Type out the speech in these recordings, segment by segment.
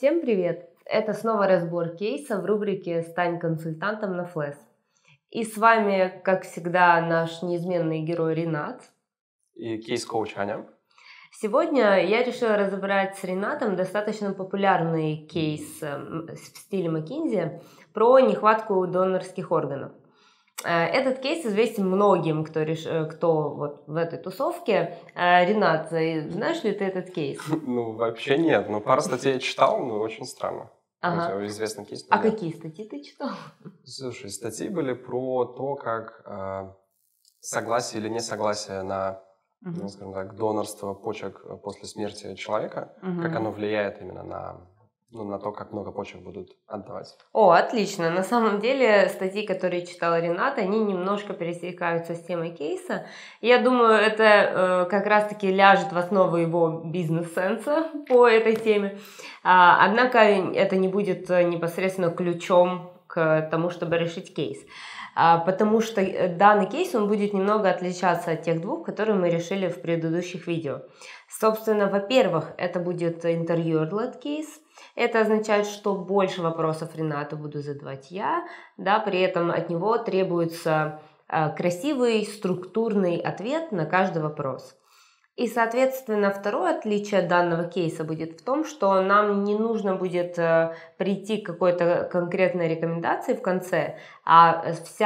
Всем привет! Это снова разбор кейса в рубрике «Стань консультантом на ФЛЭС». И с вами, как всегда, наш неизменный герой Ренат. И кейс-коуч Аня. Сегодня я решила разобрать с Ренатом достаточно популярный кейс в стиле McKinsey про нехватку донорских органов. Этот кейс известен многим, кто вот в этой тусовке. Ренат, знаешь ли ты этот кейс? Ну, вообще нет. Ну, пару статей я читал, но очень странно. Ага. Это известный кейс. А какие статьи ты читал? Слушай, статьи были про то, как согласие или несогласие на, скажем так, донорство почек после смерти человека, как оно влияет именно на то, как много почек будут отдавать. О, отлично. На самом деле статьи, которые читала Ренат, они немножко пересекаются с темой кейса. Я думаю, это как раз-таки ляжет в основу его бизнес-сенса по этой теме. Однако это не будет непосредственно ключом к тому, чтобы решить кейс. Потому что данный кейс, он будет немного отличаться от тех двух, которые мы решили в предыдущих видео. Собственно, во-первых, это будет interviewer-led кейс. Это означает, что больше вопросов Ренату буду задавать я, да, при этом от него требуется красивый, структурный ответ на каждый вопрос. И, соответственно, второе отличие данного кейса будет в том, что нам не нужно будет прийти к какой-то конкретной рекомендации в конце, а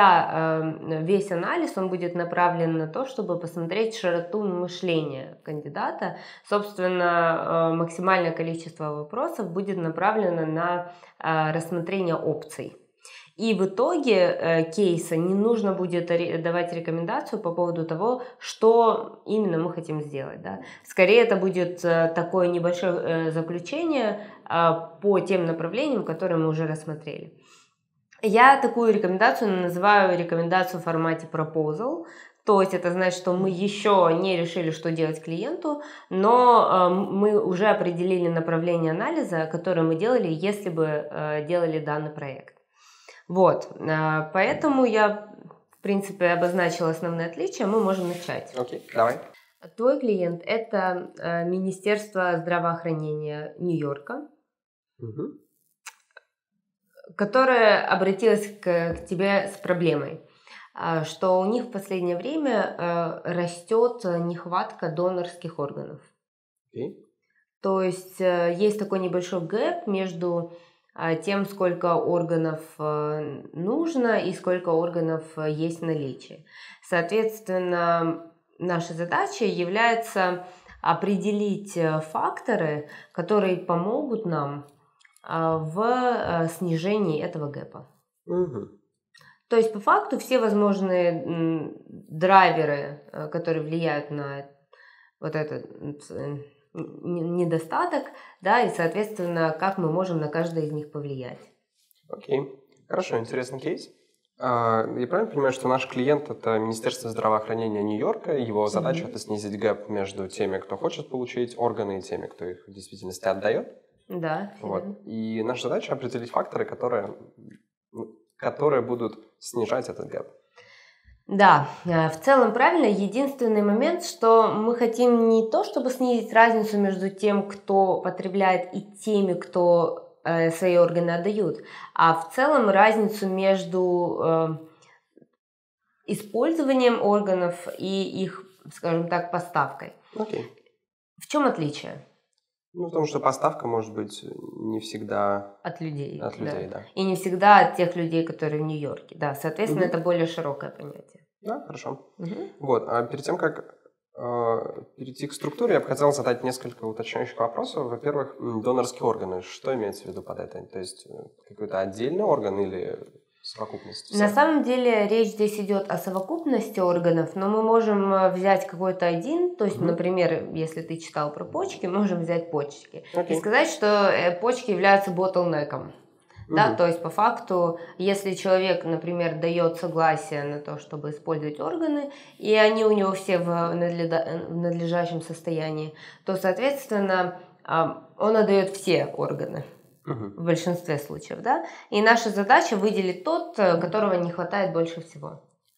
весь анализ, он будет направлен на то, чтобы посмотреть широту мышления кандидата. Собственно, максимальное количество вопросов будет направлено на рассмотрение опций. И в итоге кейса не нужно будет давать рекомендацию по поводу того, что именно мы хотим сделать. Да? Скорее это будет такое небольшое заключение по тем направлениям, которые мы уже рассмотрели. Я такую рекомендацию называю рекомендацию в формате proposal. То есть это значит, что мы еще не решили, что делать клиенту, но мы уже определили направление анализа, которое мы делали, если бы делали данный проект. Вот, поэтому я, в принципе, обозначила основные отличия, мы можем начать. Окей, давай. Твой клиент – это Министерство здравоохранения Нью-Йорка, которое обратилось к тебе с проблемой, что у них в последнее время растет нехватка донорских органов. Окей. То есть есть такой небольшой гэп между тем, сколько органов нужно и сколько органов есть в наличии. Соответственно, наша задача является определить факторы, которые помогут нам в снижении этого гэпа. То есть, по факту, все возможные драйверы, которые влияют на вот этот недостаток, да, и, соответственно, как мы можем на каждый из них повлиять. Окей. Хорошо, интересный кейс. Я правильно понимаю, что наш клиент – это Министерство здравоохранения Нью-Йорка, его задача – это снизить гэп между теми, кто хочет получить органы, и теми, кто их в действительности отдает? Да. Вот. И наша задача – определить факторы, которые будут снижать этот гэп. Да, в целом правильно. Единственный момент, что мы хотим не то, чтобы снизить разницу между тем, кто потребляет, и теми, кто свои органы отдают, а в целом разницу между использованием органов и их, скажем так, поставкой. Окей. В чем отличие? Ну, потому что поставка может быть не всегда от людей, да. И не всегда от тех людей, которые в Нью-Йорке. Да, соответственно, это более широкое понятие. Да, хорошо. Вот, а перед тем, как перейти к структуре, я бы хотел задать несколько уточняющих вопросов. Во-первых, донорские органы. Что имеется в виду под это? То есть какой-то отдельный орган или совокупность? На самом деле речь здесь идет о совокупности органов, но мы можем взять какой-то один, то есть, например, если ты читал про почки, можем взять почки и сказать, что почки являются bottleneck'ом. Да, то есть по факту, если человек, например, дает согласие на то, чтобы использовать органы, и они у него все в надлежащем состоянии, то, соответственно, он отдает все органы. В большинстве случаев, да, и наша задача выделить тот, которого не хватает больше всего.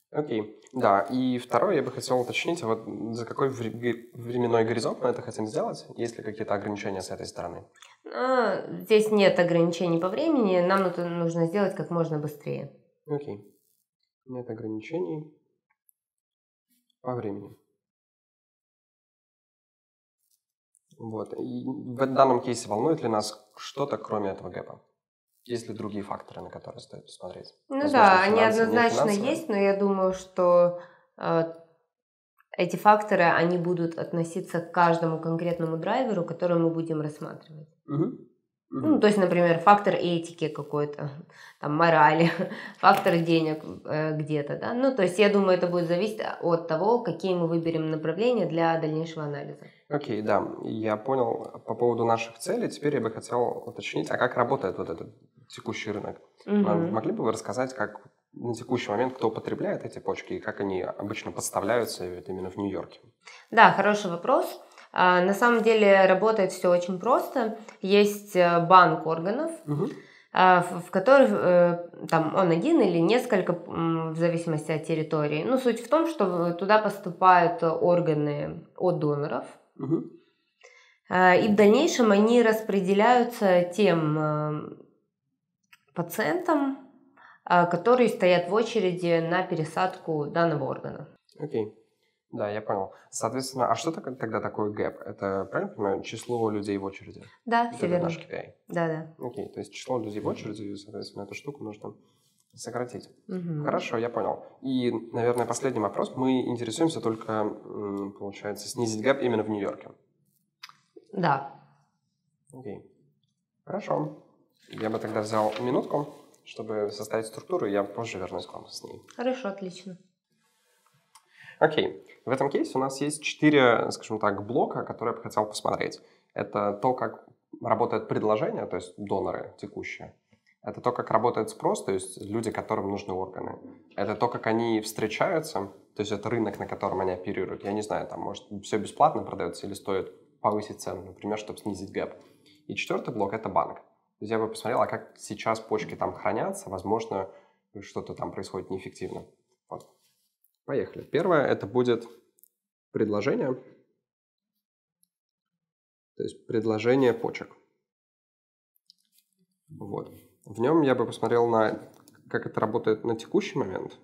Окей. Да, и второе, я бы хотел уточнить, вот за какой временной горизонт мы это хотим сделать? Есть ли какие-то ограничения с этой стороны? Здесь нет ограничений по времени, нам это нужно сделать как можно быстрее. Окей. Нет ограничений по времени. Вот. И в данном кейсе волнует ли нас что-то, кроме этого гэпа? Есть ли другие факторы, на которые стоит посмотреть? Ну Возможно, да, они финансы, не однозначно финансовые? есть, но я думаю, что эти факторы, они будут относиться к каждому конкретному драйверу, который мы будем рассматривать. Мгм. Ну, то есть, например, фактор этики какой-то, там, морали, фактор денег где-то, да. Ну, то есть, я думаю, это будет зависеть от того, какие мы выберем направления для дальнейшего анализа. Окей, да, я понял по поводу наших целей. Теперь я бы хотел уточнить, а как работает вот этот текущий рынок? Могли бы вы рассказать, как на текущий момент кто потребляет эти почки и как они обычно подставляются именно в Нью-Йорке? Да, хороший вопрос. На самом деле работает все очень просто. Есть банк органов, Мгм. в которых там он один или несколько, в зависимости от территории. Ну, суть в том, что туда поступают органы от доноров, Мгм. и в дальнейшем они распределяются тем пациентам, которые стоят в очереди на пересадку данного органа. Окей. Да, я понял. Соответственно, а что тогда такое гэп? Это, правильно понимаю, число людей в очереди? Да, Вот все это верно. наш KPI. Да. Окей, то есть число людей в очереди, и, соответственно, эту штуку нужно сократить. Мгм. Хорошо, я понял. И, наверное, последний вопрос. Мы интересуемся только, получается, снизить гэп именно в Нью-Йорке. Да. Окей. Хорошо. Я бы тогда взял минутку, чтобы составить структуру, и я позже вернусь к вам с ней. Хорошо, отлично. Окей. В этом кейсе у нас есть 4, скажем так, блока, которые я бы хотел посмотреть. Это то, как работает предложение, то есть доноры текущие. Это то, как работает спрос, то есть люди, которым нужны органы. Это то, как они встречаются, то есть это рынок, на котором они оперируют. Я не знаю, там, может, все бесплатно продается или стоит повысить цену, например, чтобы снизить гэп. И 4-й блок – это банк. То есть я бы посмотрел, а как сейчас почки там хранятся, возможно, что-то там происходит неэффективно. Вот. Поехали. Первое – это будет предложение, то есть предложение почек. Вот. В нем я бы посмотрел на, как это работает на текущий момент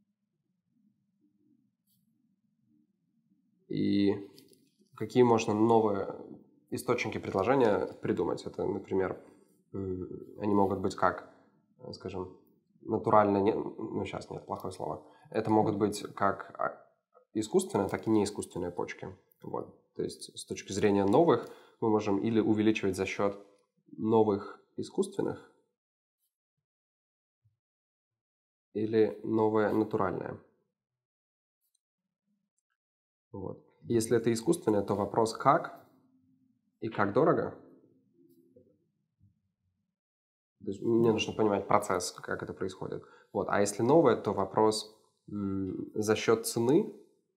и какие можно новые источники предложения придумать. Это, например, они могут быть как, скажем, натуральные, ну сейчас нет, плохое слово. Это могут быть как искусственные, так и неискусственные почки. Вот. То есть с точки зрения новых мы можем или увеличивать за счет новых искусственных, или новое натуральное. Вот. Если это искусственное, то вопрос как и как дорого. То есть мне нужно понимать процесс, как это происходит. Вот. А если новое, то вопрос за счет цены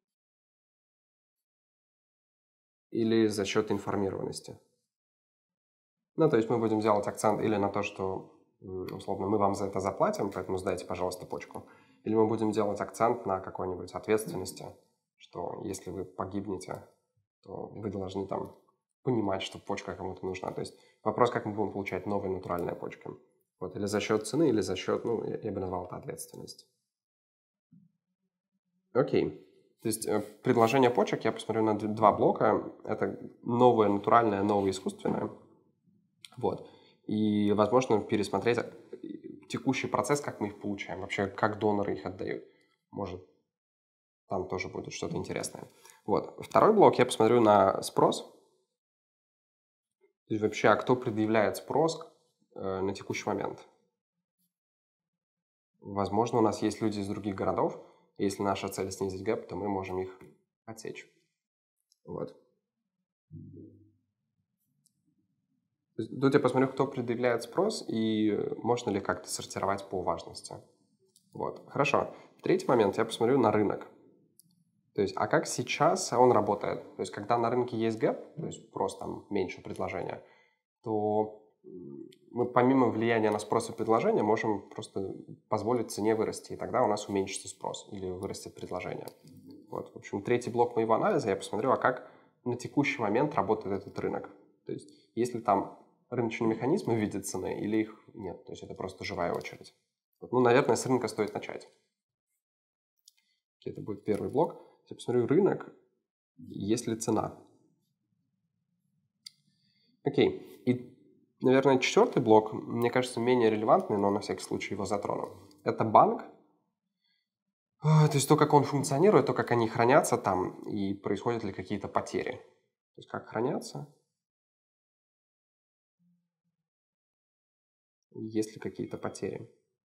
или за счет информированности. Ну, то есть мы будем делать акцент или на то, что, условно, мы вам за это заплатим, поэтому сдайте, пожалуйста, почку. Или мы будем делать акцент на какой-нибудь ответственности, что если вы погибнете, то вы должны там понимать, что почка кому-то нужна. То есть вопрос, как мы будем получать новые натуральные почки. Вот, или за счет цены, или за счет, ну, я бы назвал это ответственность. Окей. То есть предложение почек я посмотрю на 2 блока. Это новое натуральное, новое искусственное. Вот. И, возможно, пересмотреть текущий процесс, как мы их получаем, вообще, как доноры их отдают. Может, там тоже будет что-то интересное. Вот. Второй блок я посмотрю на спрос. То есть вообще, а кто предъявляет спрос на текущий момент? Возможно, у нас есть люди из других городов, и если наша цель снизить гэп, то мы можем их отсечь. Вот. Тут я посмотрю, кто предъявляет спрос и можно ли как-то сортировать по важности. Вот. Хорошо. Третий момент, я посмотрю на рынок. То есть, а как сейчас он работает? То есть, когда на рынке есть гэп, то есть просто там меньше предложения, то мы помимо влияния на спрос и предложение можем просто позволить цене вырасти, и тогда у нас уменьшится спрос или вырастет предложение. Вот, в общем, третий блок моего анализа, я посмотрел, а как на текущий момент работает этот рынок. То есть, есть ли там рыночные механизмы в виде цены или их нет. То есть, это просто живая очередь. Вот, ну, наверное, с рынка стоит начать. Это будет первый блок. Я посмотрю рынок, есть ли цена. Окей. И, наверное, четвертый блок, мне кажется, менее релевантный, но на всякий случай его затрону. Это банк. То есть то, как он функционирует, то, как они хранятся там, и происходят ли какие-то потери. То есть как хранятся, есть ли какие-то потери.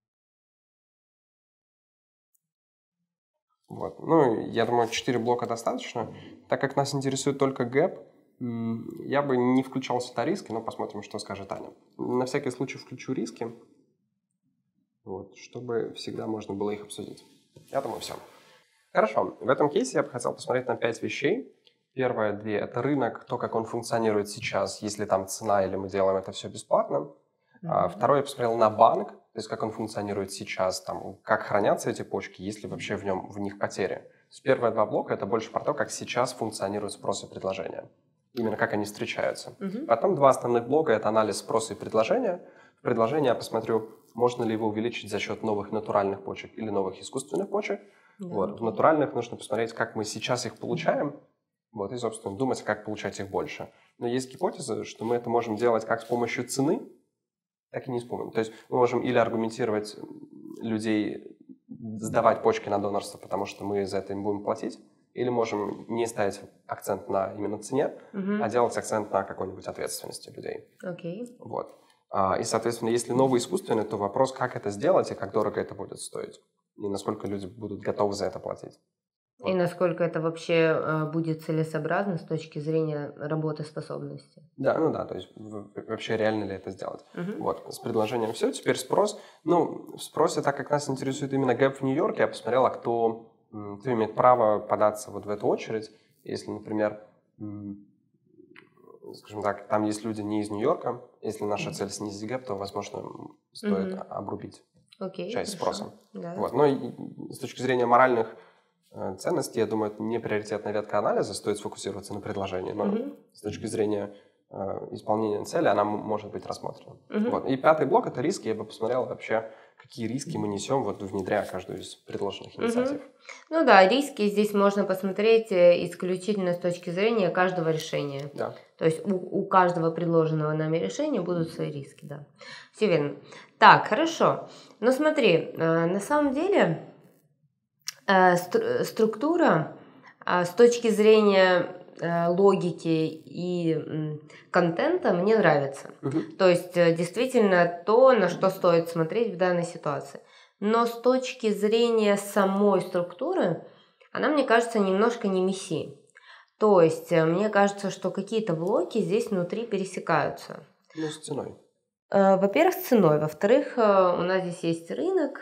Вот. Ну, я думаю, 4 блока достаточно. Так как нас интересует только гэп, я бы не включал сюда риски, но посмотрим, что скажет Аня. На всякий случай включу риски, вот, чтобы всегда можно было их обсудить. Я думаю, все. Хорошо. В этом кейсе я бы хотел посмотреть на 5 вещей. Первое, 2 – это рынок, то, как он функционирует сейчас, если там цена или мы делаем это все бесплатно. Второе, я посмотрел на банк, то есть как он функционирует сейчас, там, как хранятся эти почки, есть ли вообще в них потери. То есть первые 2 блока – это больше про то, как сейчас функционирует спрос и предложение. Именно как они встречаются. Потом 2 основных блока – это анализ спроса и предложения. В предложении я посмотрю, можно ли его увеличить за счет новых натуральных почек или новых искусственных почек. Вот. В натуральных нужно посмотреть, как мы сейчас их получаем, вот, и, собственно, думать, как получать их больше. Но есть гипотеза, что мы это можем делать как с помощью цены, так и не с помощью. То есть мы можем или аргументировать людей сдавать почки на донорство, потому что мы за это им будем платить, или можем не ставить акцент на именно цене, а делать акцент на какой-нибудь ответственности людей. Вот. И, соответственно, если новый искусственный, то вопрос, как это сделать и как дорого это будет стоить. И насколько люди будут готовы за это платить. И насколько это вообще будет целесообразно с точки зрения работоспособности. Да, ну да, то есть вообще реально ли это сделать. Вот, с предложением все, теперь спрос. Ну, в спросе, так как нас интересует именно гэп в Нью-Йорке, я посмотрела, кто имеет право податься вот в эту очередь. Если, например, скажем так, там есть люди не из Нью-Йорка, если наша цель снизить гэп, то, возможно, стоит обрубить часть спроса. Да. Вот. Но с точки зрения моральных ценностей, я думаю, это не приоритетная ветка анализа, стоит сфокусироваться на предложении, но с точки зрения исполнения цели она может быть рассмотрена. Вот. И 5-й блок – это риски. Я бы посмотрел вообще, какие риски мы несем, вот, внедряя каждую из предложенных инициатив. Ну да, риски здесь можно посмотреть исключительно с точки зрения каждого решения. Да. То есть у каждого предложенного нами решения будут свои риски, да. Все верно. Так, хорошо. Но смотри, на самом деле структура с точки зрения логики и контента мне нравится. То есть действительно то, на что стоит смотреть в данной ситуации. Но с точки зрения самой структуры, она, мне кажется, немножко не месси. То есть мне кажется, что какие-то блоки здесь внутри пересекаются. Ну, с ценой. Во-первых, с ценой. Во-вторых, у нас здесь есть рынок.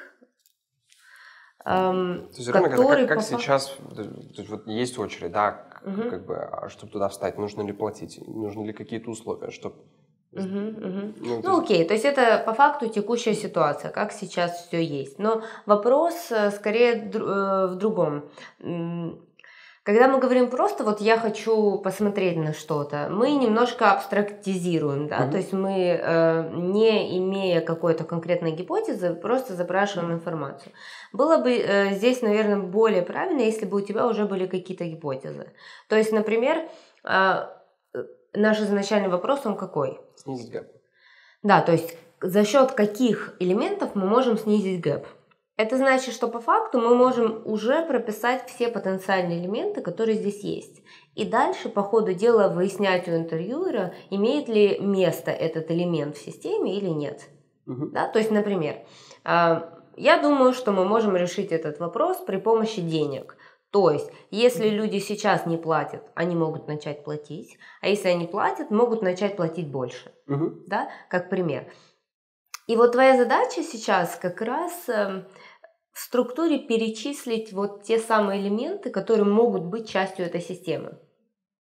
То есть рынок это как сейчас, то есть вот есть очередь, да, как бы, а чтобы туда встать, нужно ли платить, нужны ли какие-то условия, чтобы... Ну окей, то есть это по факту текущая ситуация, как сейчас все есть. Но вопрос скорее в другом. Когда мы говорим просто вот я хочу посмотреть на что-то, мы немножко абстрактизируем, да, то есть мы, не имея какой-то конкретной гипотезы, просто запрашиваем информацию. Было бы здесь, наверное, более правильно, если бы у тебя уже были какие-то гипотезы. То есть, например, наш изначальный вопрос, он какой? Снизить гэп. Да, то есть за счет каких элементов мы можем снизить гэп? Это значит, что по факту мы можем уже прописать все потенциальные элементы, которые здесь есть. И дальше по ходу дела выяснять у интервьюера, имеет ли место этот элемент в системе или нет. Да? То есть, например, я думаю, что мы можем решить этот вопрос при помощи денег. То есть, если люди сейчас не платят, они могут начать платить, а если они платят, могут начать платить больше. Да? Как пример. И вот твоя задача сейчас как раз в структуре перечислить вот те самые элементы, которые могут быть частью этой системы.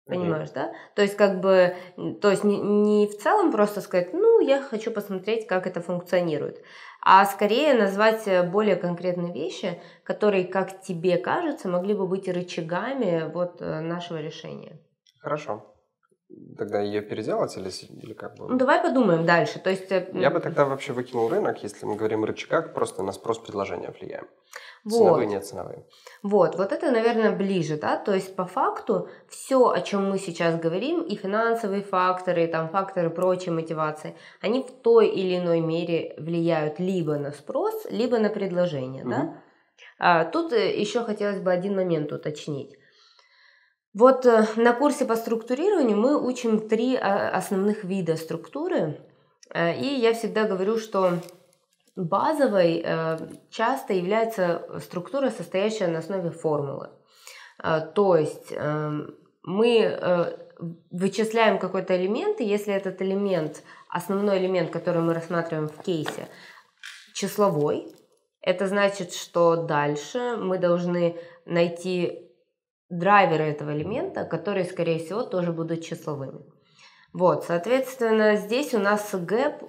Понимаешь, да? То есть, как бы, то есть не в целом просто сказать, ну, я хочу посмотреть, как это функционирует, а скорее назвать более конкретные вещи, которые, как тебе кажется, могли бы быть рычагами вот нашего решения. Хорошо. Тогда ее переделать или как бы... Ну, давай подумаем дальше. То есть, Я бы тогда вообще выкинул рынок, если мы говорим о рычагах, просто на спрос предложения влияем. вот. Ценовые, не ценовые. Вот это, наверное, ближе, да, то есть по факту все, о чем мы сейчас говорим, и финансовые факторы, и там факторы прочей мотивации, они в той или иной мере влияют либо на спрос, либо на предложение, да. Тут еще хотелось бы один момент уточнить. Вот на курсе по структурированию мы учим 3 основных вида структуры, и я всегда говорю, что базовой часто является структура, состоящая на основе формулы. То есть мы вычисляем какой-то элемент, и если этот элемент, основной элемент, который мы рассматриваем в кейсе, числовой, это значит, что дальше мы должны найти драйверы этого элемента, которые, скорее всего, тоже будут числовыми. Вот, соответственно, здесь у нас гэп,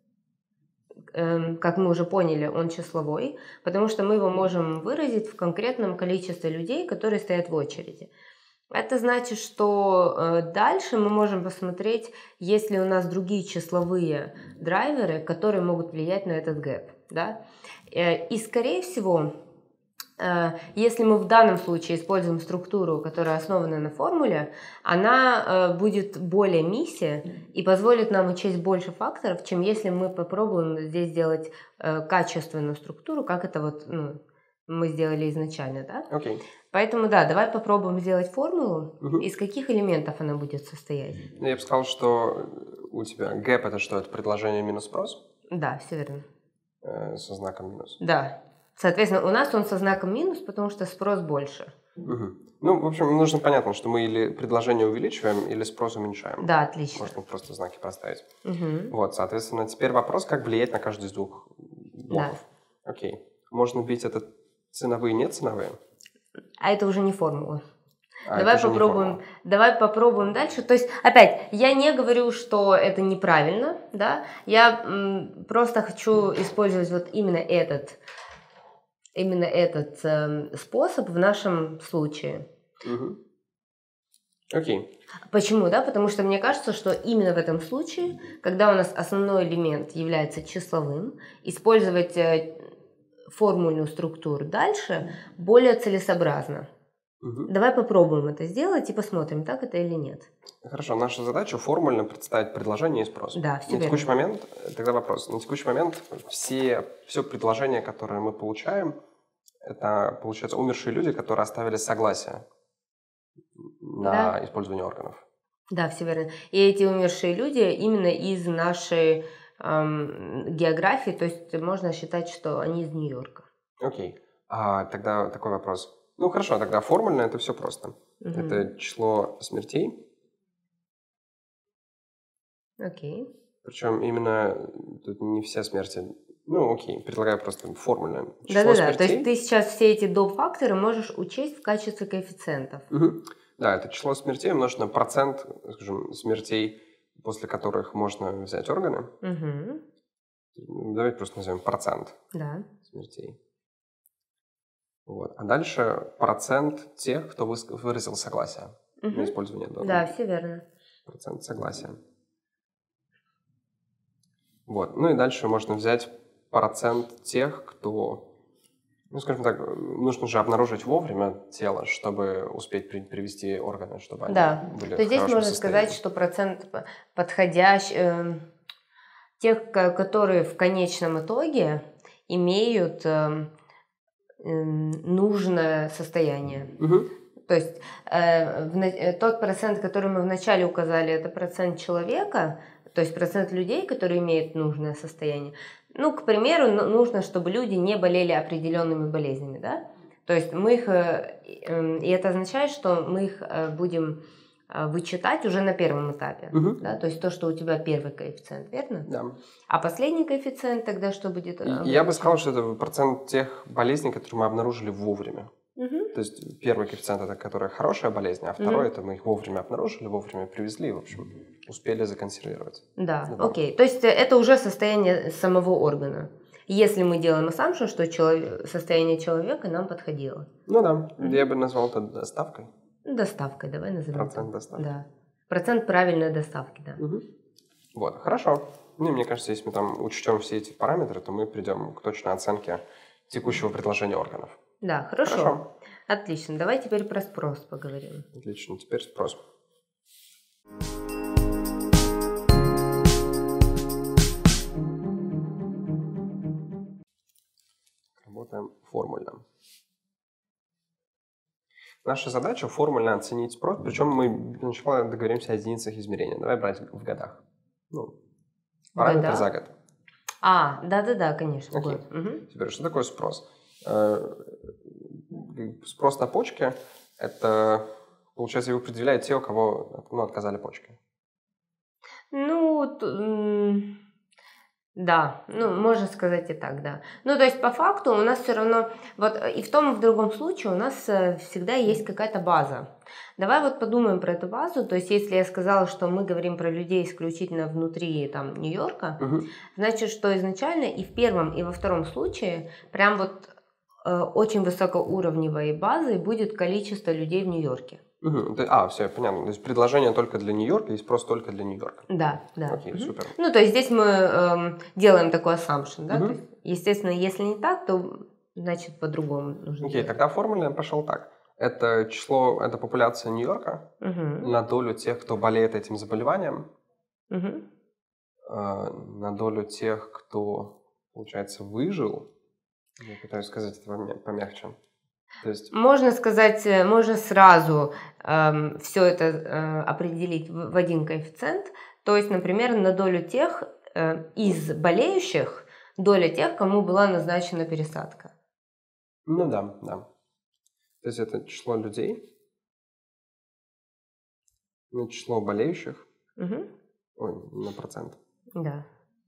как мы уже поняли, он числовой, потому что мы его можем выразить в конкретном количестве людей, которые стоят в очереди. Это значит, что дальше мы можем посмотреть, есть ли у нас другие числовые драйверы, которые могут влиять на этот гэп. Да? И, скорее всего, если мы в данном случае используем структуру, которая основана на формуле, она будет более миссия и позволит нам учесть больше факторов, чем если мы попробуем здесь сделать качественную структуру, как это вот мы сделали изначально. Да? Okay. Поэтому да, давай попробуем сделать формулу. Из каких элементов она будет состоять? Я бы сказал, что у тебя гэп это что? Это предложение минус спрос? Да, все верно. Со знаком минус. Да. Соответственно, у нас он со знаком минус, потому что спрос больше. Ну, в общем, нужно понятно, что мы или предложение увеличиваем, или спрос уменьшаем. Да, отлично. Можно просто знаки поставить. Вот, соответственно, теперь вопрос, как влиять на каждый из двух блоков. Да. Окей. Можно бить это ценовые, не ценовые? А это уже не формула. Давай попробуем дальше. То есть, опять, я не говорю, что это неправильно, да? Я просто хочу использовать вот именно этот способ в нашем случае. Окей. Почему, да? Потому что мне кажется, что именно в этом случае, когда у нас основной элемент является числовым, использовать формульную структуру дальше более целесообразно. Давай попробуем это сделать и посмотрим, так это или нет. Хорошо, наша задача формульно представить предложение и спрос. Да, все на текущий момент, тогда вопрос, на текущий момент все предложения, которые мы получаем, это, получается, умершие люди, которые оставили согласие на использование органов. Да, все верно. И эти умершие люди именно из нашей географии, то есть можно считать, что они из Нью-Йорка. Окей. Тогда такой вопрос. Ну хорошо, тогда формульно это все просто. Это число смертей. Окей. Причем именно тут не все смерти. Ну окей, предлагаю просто формульно. Да-да-да, то есть ты сейчас все эти доп. Факторы можешь учесть в качестве коэффициентов. Да, это число смертей умножить на процент, скажем, смертей, после которых можно взять органы. Давайте просто назовем процент смертей. Вот. А дальше процент тех, кто выразил согласие на использование органов. Да, все верно. Процент согласия. Вот. Ну и дальше можно взять процент тех, кто, ну, скажем так, нужно же обнаружить вовремя тело, чтобы успеть привести органы, чтобы они были в хорошем состоянии. То есть здесь можно сказать, что процент подходящих, тех, которые в конечном итоге имеют нужное состояние. То есть тот процент, который мы вначале указали, это процент человека, то есть процент людей, которые имеют нужное состояние. Ну, к примеру, нужно, чтобы люди не болели определенными болезнями, да? То есть мы их, и это означает, что мы их будем вычитать уже на первом этапе, да? То есть то, что у тебя первый коэффициент, верно? Да. А последний коэффициент тогда что будет? Я бы сказал, что это процент тех болезней, которые мы обнаружили вовремя. То есть первый коэффициент – это которая хорошая болезнь, а второй – это мы их вовремя обнаружили, вовремя привезли, в общем, успели законсервировать. Да, окей. То есть это уже состояние самого органа. Если мы делаем assumption, что состояние человека нам подходило. Ну да, я бы назвал это доставкой. Доставкой, давай назовем. Процент доставки. Да. Процент правильной доставки, да. Вот, хорошо. Ну, мне кажется, если мы там учтем все эти параметры, то мы придем к точной оценке текущего предложения органов. Да, хорошо. Отлично. Давай теперь про спрос поговорим. Отлично, теперь спрос. Работаем формульно. Наша задача формульно оценить спрос, причем мы сначала договоримся о единицах измерения. Давай брать в годах. Ну, параметр за год. Да, конечно. Окей. Теперь, что такое спрос? Спрос на почки – это, получается, его определяют те, у кого отказали почки. Да, можно сказать и так, да. То есть, по факту у нас все равно, вот и в том, и в другом случае у нас всегда есть какая-то база. Давай вот подумаем про эту базу. То есть, если я сказала, что мы говорим про людей исключительно внутри там Нью-Йорка, значит, что изначально и в первом, и во втором случае прям вот очень высокоуровневой базой будет количество людей в Нью-Йорке. Все, понятно. То есть предложение только для Нью-Йорка и спрос только для Нью-Йорка. Да. Окей, супер. То есть здесь мы делаем такой assumption, да? То есть, естественно, если не так, то значит по-другому нужно. Окей, тогда формульно пошел так. Это число, это популяция Нью-Йорка на долю тех, кто болеет этим заболеванием, на долю тех, кто, получается, выжил. Я пытаюсь сказать это помягче. То есть... Можно сказать, можно сразу все это определить в один коэффициент. То есть, например, на долю тех из болеющих, доля тех, кому была назначена пересадка. Да. То есть это число людей, число болеющих, на процент. Да.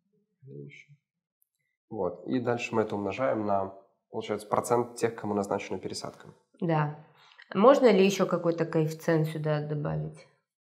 Вот. И дальше мы это умножаем на, получается, процент тех, кому назначена пересадка. Да. Можно ли еще какой-то коэффициент сюда добавить?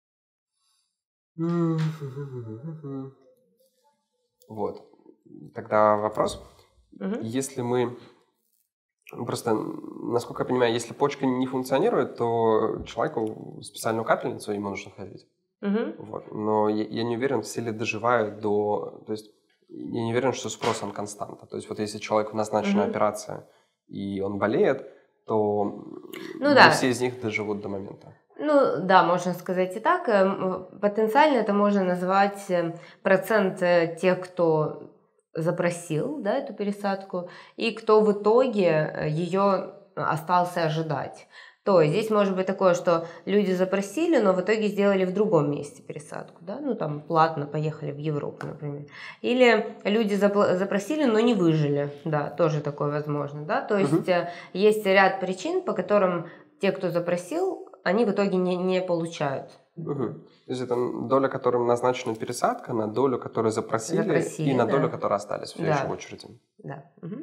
Вот. Тогда вопрос. Если мы... Просто, насколько я понимаю, если почка не функционирует, то человеку специальную капельницу ему нужно ходить. Вот. Но я не уверен, все ли доживают до... То есть я не уверен, что спрос он константа. То есть вот если человеку назначена операция, и он болеет, то не все из них доживут до момента. Да, можно сказать и так. Потенциально это можно назвать процент тех, кто запросил, да, эту пересадку, и кто в итоге ее остался ожидать. То есть здесь может быть такое, что люди запросили, но в итоге сделали в другом месте пересадку, да, там платно поехали в Европу, например. Или люди запросили, но не выжили, да, тоже такое возможно, да. То есть есть ряд причин, по которым те, кто запросил, они в итоге не получают. То есть это доля, которым назначена пересадка, на долю, которую запросили и на долю, которые остались в следующей очереди. Да.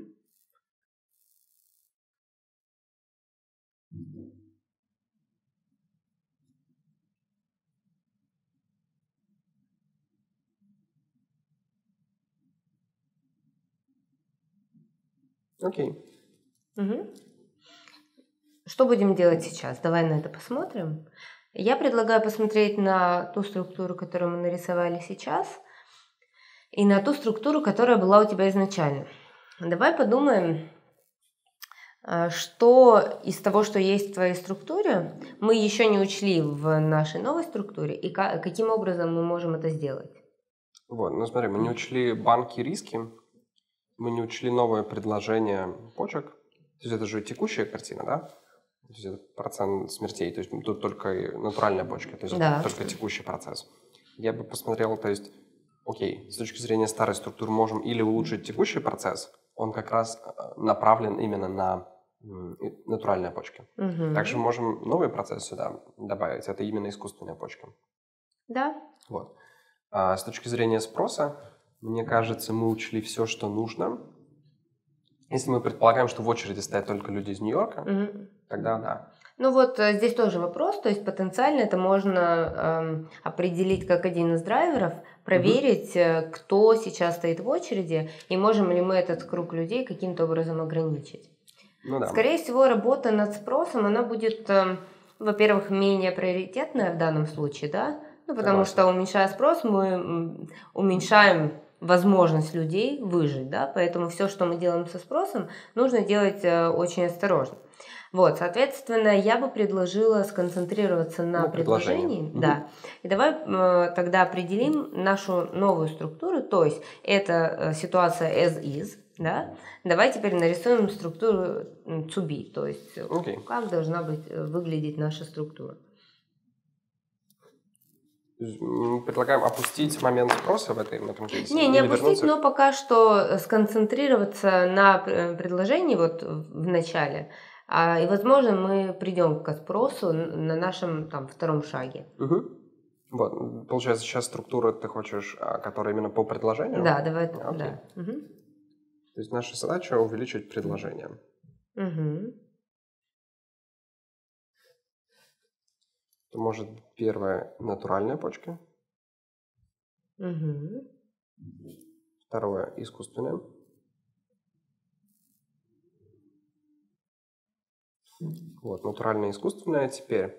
Окей. Что будем делать сейчас? Давай на это посмотрим. Я предлагаю посмотреть на ту структуру, которую мы нарисовали сейчас, и на ту структуру, которая была у тебя изначально. Давай подумаем, что из того, что есть в твоей структуре, мы еще не учли в нашей новой структуре, и каким образом мы можем это сделать. Вот, смотри, мы не учли банки и риски, мы не учли новое предложение почек. То есть это же текущая картина, да? То есть это процент смертей, то есть тут только натуральная почка, то есть это только текущий процесс. Я бы посмотрел, то есть, окей, с точки зрения старой структуры можем или улучшить текущий процесс, он как раз направлен именно на натуральные почки. Также можем новый процесс сюда добавить, это именно искусственные почки. Да. Вот. А с точки зрения спроса, мне кажется, мы учли все, что нужно. Если мы предполагаем, что в очереди стоят только люди из Нью-Йорка, тогда да. Ну вот здесь тоже вопрос, то есть потенциально это можно определить как один из драйверов, проверить, кто сейчас стоит в очереди, и можем ли мы этот круг людей каким-то образом ограничить. Ну да. Скорее всего, работа над спросом, она будет, во-первых, менее приоритетная в данном случае, да, ну потому что уменьшая спрос, мы уменьшаем возможность людей выжить, да, поэтому все, что мы делаем со спросом, нужно делать очень осторожно. Вот, соответственно, я бы предложила сконцентрироваться на предложении. Да. И давай тогда определим нашу новую структуру, то есть это ситуация as is, да. Давай теперь нарисуем структуру to be, то есть как должна выглядеть наша структура. Предлагаем опустить момент спроса в этом кейсе? Не опустить, но пока что сконцентрироваться на предложении вот в начале. И, возможно, мы придем к спросу на нашем втором шаге. Вот, получается, сейчас структура ты хочешь, которая именно по предложению? Да, давай. Да. То есть наша задача увеличить предложение. Это может первое натуральные почки. Второе искусственное. Вот, натуральное и искусственное. Теперь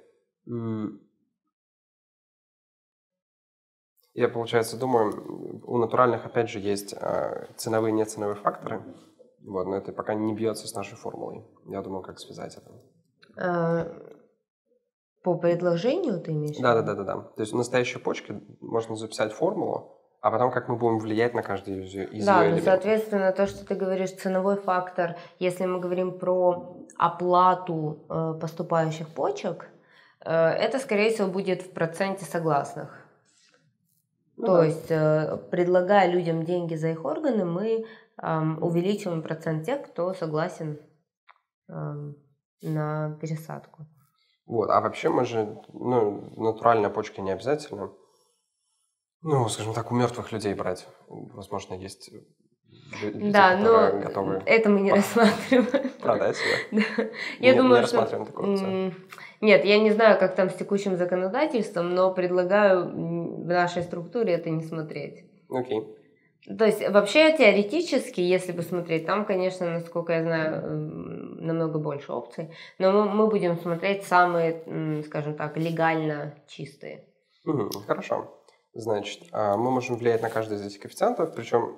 я, получается, думаю, у натуральных, опять же, есть ценовые и неценовые факторы. Вот, но это пока не бьется с нашей формулой. Я думаю, как связать это. По предложению ты имеешь? Да. То есть в настоящей почке можно записать формулу, а потом как мы будем влиять на каждый из ее элементов. Да, ну, соответственно, то, что ты говоришь, ценовой фактор, если мы говорим про оплату поступающих почек, это, скорее всего, будет в проценте согласных. То есть, предлагая людям деньги за их органы, мы увеличиваем процент тех, кто согласен на пересадку. Вот, а вообще мы же, натуральные почки не обязательно, скажем так, у мертвых людей брать. Возможно, есть люди, которые готовы... это мы не рассматриваем. Продать ее? Да. Я думаю, не рассматриваем такую опцию. Нет, я не знаю, как там с текущим законодательством, но предлагаю в нашей структуре это не смотреть. Окей. То есть, вообще, теоретически, если посмотреть, там, конечно, насколько я знаю, намного больше опций, но мы будем смотреть самые, скажем так, легально чистые. Хорошо. Значит, мы можем влиять на каждый из этих коэффициентов, причем,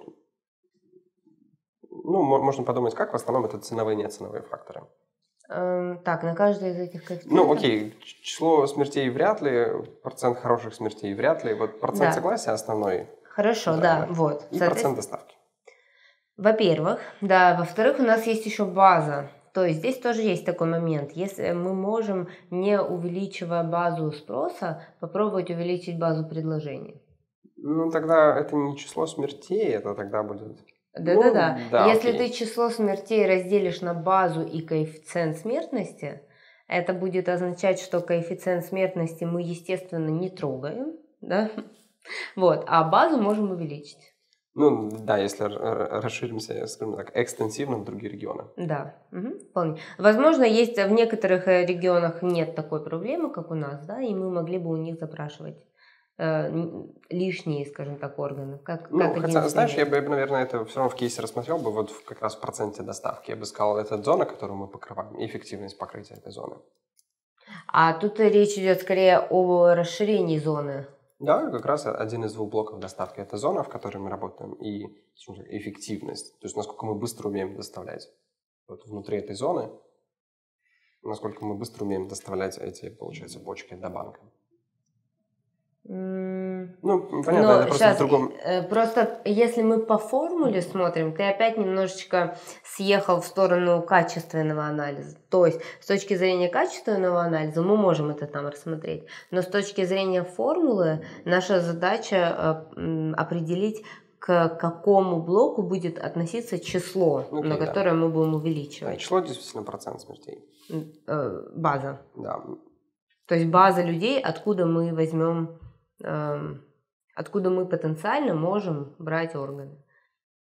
можно подумать, как в основном это ценовые и неценовые факторы. Так, на каждый из этих коэффициентов? Окей, число смертей вряд ли, процент хороших смертей вряд ли, вот процент согласия основной. Хорошо, да, вот. И процент доставки. Во-первых, да, во-вторых, у нас есть еще база. То есть здесь тоже есть такой момент. Если мы можем, не увеличивая базу спроса, попробовать увеличить базу предложений. Тогда это не число смертей, это тогда будет... Да. Если ты число смертей разделишь на базу и коэффициент смертности, это будет означать, что коэффициент смертности мы, естественно, не трогаем, да? Вот, а базу можем увеличить. Если расширимся, скажем так, экстенсивно в другие регионы. Да, вполне. Возможно, есть в некоторых регионах нет такой проблемы, как у нас, да, и мы могли бы у них запрашивать лишние, скажем так, органы. Хотя, знаешь, я бы, наверное, это все равно в кейсе рассмотрел бы вот как раз в проценте доставки. Я бы сказал, это зона, которую мы покрываем, и эффективность покрытия этой зоны. А тут речь идет скорее о расширении зоны. Да, как раз один из двух блоков доставки – это зона, в которой мы работаем, и эффективность, то есть насколько мы быстро умеем доставлять. Вот внутри этой зоны, насколько мы быстро умеем доставлять эти, получается, почки до банка. Понятно, это просто в другом... Просто если мы по формуле смотрим, ты опять немножечко съехал в сторону качественного анализа. То есть с точки зрения качественного анализа мы можем это там рассмотреть. Но с точки зрения формулы наша задача определить, к какому блоку будет относиться число, на которое мы будем увеличивать. Да, число действительно процент смертей. База. Да. То есть база людей, откуда мы возьмем... откуда мы потенциально можем брать органы.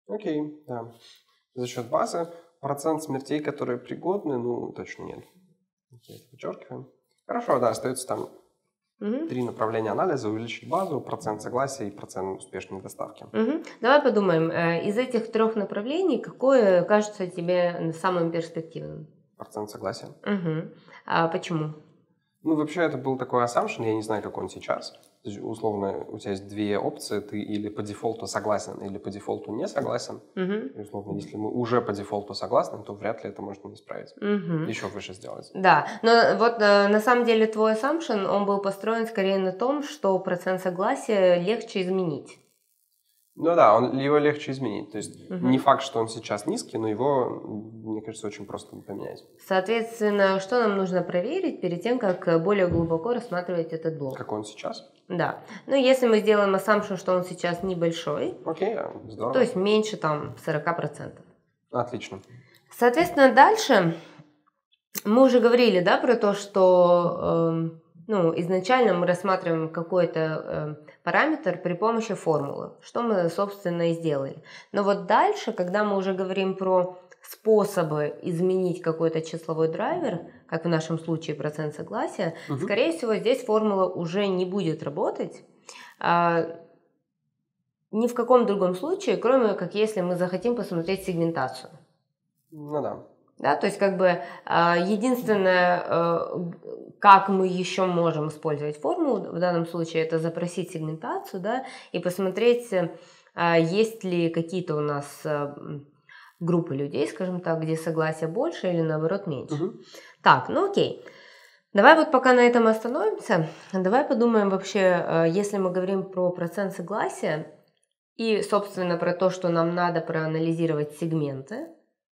Окей, да. За счет базы процент смертей, которые пригодны, точно нет. Окей, это вычеркиваем. Хорошо, да, остается там 3 направления анализа: увеличить базу, процент согласия и процент успешной доставки. Давай подумаем, из этих 3 направлений, какое кажется тебе самым перспективным? Процент согласия. А почему? Ну, вообще, это был такой assumption, я не знаю, как он сейчас. То есть, условно, у тебя есть 2 опции, ты или по дефолту согласен, или по дефолту не согласен. И, условно, если мы уже по дефолту согласны, то вряд ли это можно исправить. Еще выше сделать. Да, но вот на самом деле твой assumption, он был построен скорее на том, что процент согласия легче изменить. Ну да, его легче изменить. То есть не факт, что он сейчас низкий, но его, мне кажется, очень просто поменять. Соответственно, что нам нужно проверить перед тем, как более глубоко рассматривать этот блок? Как он сейчас? Да. Ну, если мы сделаем assumption, что он сейчас небольшой, окей, здорово. То есть меньше там 40%. Отлично. Соответственно, дальше мы уже говорили, да, про то, что изначально мы рассматриваем какой-то параметр при помощи формулы, что мы, собственно, и сделали. Но вот дальше, когда мы уже говорим про способы изменить какой-то числовой драйвер, как в нашем случае процент согласия, скорее всего, здесь формула уже не будет работать ни в каком другом случае, кроме как если мы захотим посмотреть сегментацию. Ну да. Да, то есть как бы единственное, как мы еще можем использовать формулу, в данном случае это запросить сегментацию, да, и посмотреть, есть ли какие-то у нас группы людей, скажем так, где согласия больше или наоборот меньше. Так, ну окей. Давай вот пока на этом остановимся. Давай подумаем вообще, если мы говорим про процент согласия и, собственно, про то, что нам надо проанализировать сегменты,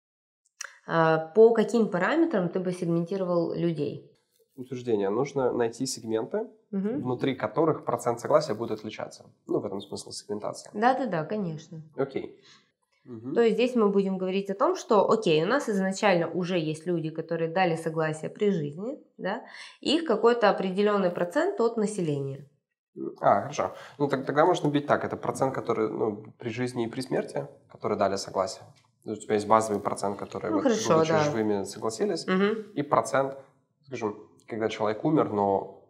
по каким параметрам ты бы сегментировал людей? Утверждение. Нужно найти сегменты, внутри которых процент согласия будет отличаться. Ну, в этом смысл сегментации. Да, конечно. Окей. То есть здесь мы будем говорить о том, что, окей, у нас изначально уже есть люди, которые дали согласие при жизни, да, и их какой-то определенный процент от населения. Хорошо. Ну, тогда можно бить так. Это процент, который при жизни и при смерти, которые дали согласие. То есть у тебя есть базовый процент, который будучи живыми согласились, и процент, скажем, когда человек умер, но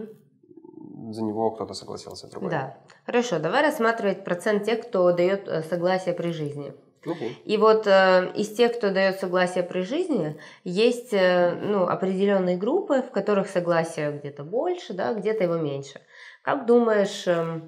за него кто-то согласился другой. Да. Хорошо, давай рассматривать процент тех, кто дает согласие при жизни. И вот из тех, кто дает согласие при жизни, есть определенные группы, в которых согласие где-то больше, да, где-то его меньше. Как думаешь,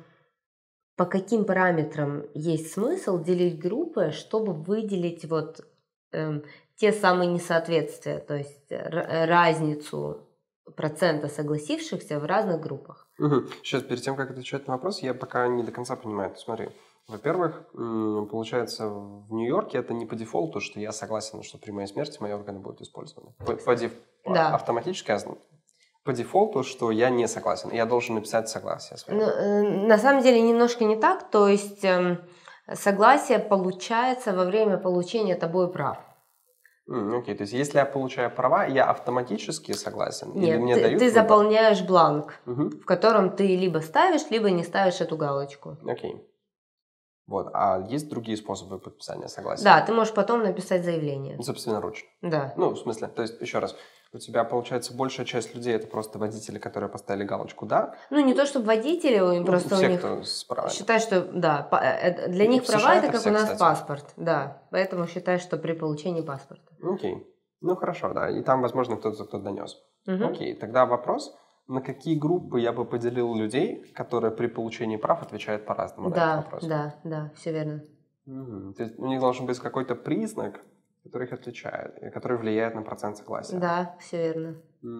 по каким параметрам есть смысл делить группы, чтобы выделить вот те самые несоответствия, то есть разницу процента согласившихся в разных группах? Сейчас, перед тем, как отвечать на вопрос, я пока не до конца понимаю. Смотри, во-первых, получается, в Нью-Йорке это не по дефолту, что я согласен, что при моей смерти мои органы будут использованы. Автоматически по дефолту, что я не согласен. Я должен написать согласие. На самом деле немножко не так. То есть согласие получается во время получения тобой прав. Окей, то есть если я получаю права, я автоматически согласен? Нет, или мне дают ты заполняешь бланк, в котором ты либо ставишь, либо не ставишь эту галочку. Окей. Вот. А есть другие способы подписания согласия? Да, ты можешь потом написать заявление. Собственноручно? Да. Ну, в смысле, то есть, еще раз, у тебя, получается, большая часть людей это просто водители, которые поставили галочку «да». Ну, не то чтобы водители, просто все, у них... кто с правами. Считай, что, да, для них права это как у нас паспорт. Да, поэтому считай, что при получении паспорта. Окей. Ну, хорошо, да. И там, возможно, кто-то донес. Окей, тогда вопрос, на какие группы я бы поделил людей, которые при получении прав отвечают по-разному на этот вопрос? Да, все верно. То есть у них должен быть какой-то признак, который их отличает, и который влияет на процент согласия. Да, все верно.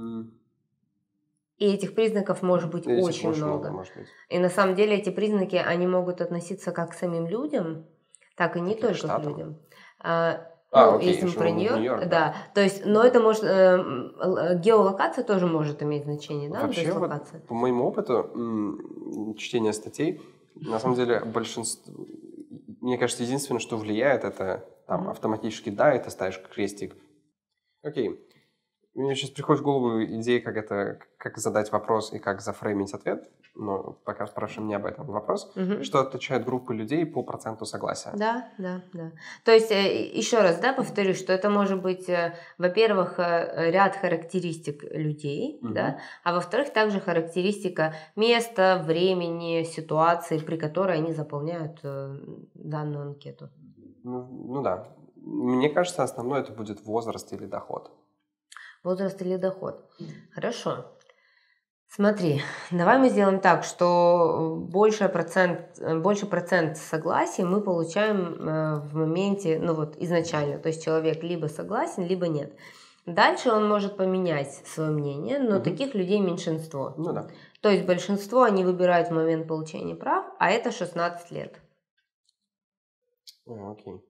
И этих признаков может быть очень много. Может быть. И на самом деле эти признаки, они могут относиться как к самим людям, так и не только к людям. Окей, если мы про Нью-Йорк, да. То есть, но это может, геолокация тоже может иметь значение, да? Вообще, по моему опыту, чтения статей, на самом деле, большинство, мне кажется, единственное, что влияет, это там автоматически «да», и ты ставишь крестик. Окей. Мне сейчас приходит в голову идея, как задать вопрос и как зафреймить ответ. Но пока спрашиваем не об этом вопрос. Что отличает группы людей по проценту согласия? Да. То есть, еще раз, да, повторюсь, что это может быть, во-первых, ряд характеристик людей, да, а во-вторых, также характеристика места, времени, ситуации, при которой они заполняют данную анкету. Ну да. Мне кажется, основное это будет возраст или доход. Возраст или доход. Хорошо. Смотри, давай мы сделаем так, что больше процент согласия мы получаем в моменте, ну вот изначально. То есть человек либо согласен, либо нет. Дальше он может поменять свое мнение, но таких людей меньшинство. Ну да. То есть большинство они выбирают в момент получения прав, а это 16 лет. Окей.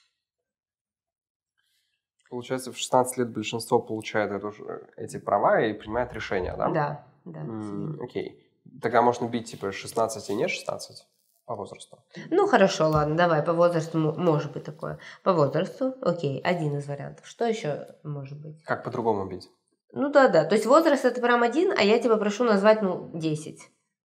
Получается, в 16 лет большинство получает эти права и принимает решения, да? Да. Окей. Тогда можно бить типа 16 и не 16 по возрасту. Ну хорошо, ладно, давай по возрасту может быть такое. По возрасту, окей, один из вариантов. Что еще может быть? Как по-другому бить? Ну да. То есть возраст это прям один, а я тебя прошу назвать, 10.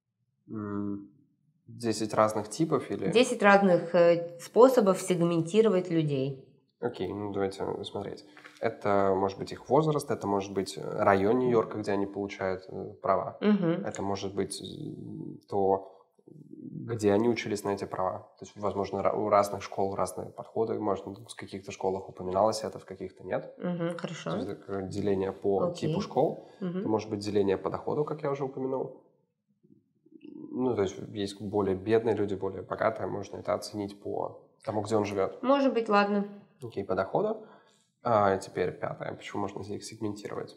10 разных типов или... 10 разных способов сегментировать людей. Окей, давайте смотреть. Это может быть их возраст, это может быть район Нью-Йорка, где они получают права. Это может быть то, где они учились на эти права. То есть, возможно, у разных школ разные подходы. Может, в каких-то школах упоминалось это, в каких-то нет. Хорошо. То есть, это деление по типу школ. Это может быть деление по доходу, как я уже упомянул. Ну, то есть, есть более бедные люди, более богатые. Можно это оценить по тому, где он живет. Может быть, ладно. Окей, по доходу. А теперь пятое. Почему можно их сегментировать?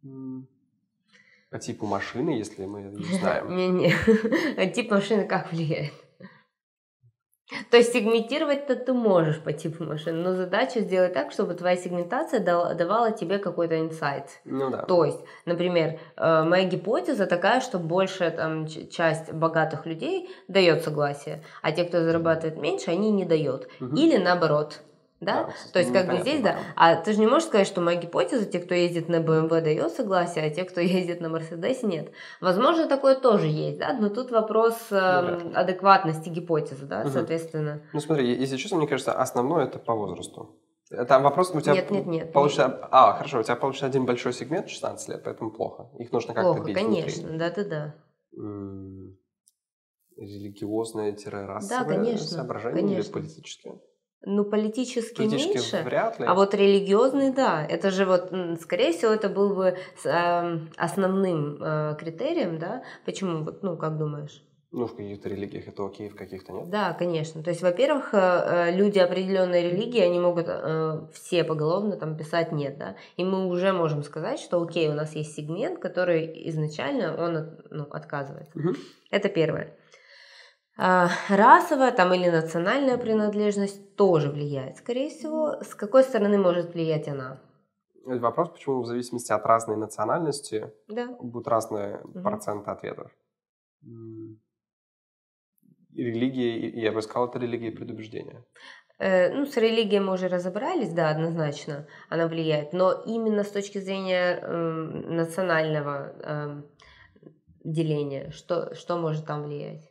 По типу машины, если мы ее знаем. Не. Тип машины как влияет? То есть сегментировать-то ты можешь по типу машины, но задача сделать так, чтобы твоя сегментация давала тебе какой-то инсайт. Ну да. То есть, например, моя гипотеза такая, что большая часть богатых людей дает согласие, а те, кто зарабатывает меньше, они не дают. Или наоборот. Да? То есть, как бы здесь, да. А ты же не можешь сказать, что моя гипотеза, те, кто ездит на BMW, дает согласие, а те, кто ездит на Мерседесе, нет. Возможно, такое тоже есть, да, но тут вопрос адекватности гипотезы, да, соответственно. Ну, смотри, если честно, мне кажется, основное это по возрасту. Это вопрос у тебя... Нет. Получится... Хорошо, у тебя получится один большой сегмент 16 лет, поэтому плохо. Их нужно как-то бить конечно, внутри. да. Религиозные-расовые соображения или политические? Ну, политически меньше, вряд ли. А вот религиозный, да. Это же вот, скорее всего, это был бы основным критерием, да? Почему, вот, как думаешь? Ну, в каких-то религиях это окей, в каких-то нет. Да, конечно. То есть, во-первых, люди определенной религии, они могут все поголовно там писать «нет», да? И мы уже можем сказать, что окей, у нас есть сегмент, который изначально он отказывается. Это первое. Расовая там, или национальная принадлежность тоже влияет, скорее всего. С какой стороны может влиять она? Вопрос, почему в зависимости от разной национальности будут разные проценты ответов. Религия, я бы сказал, это религия предубеждения. С религией мы уже разобрались, да, однозначно она влияет. Но именно с точки зрения национального деления, что может там влиять?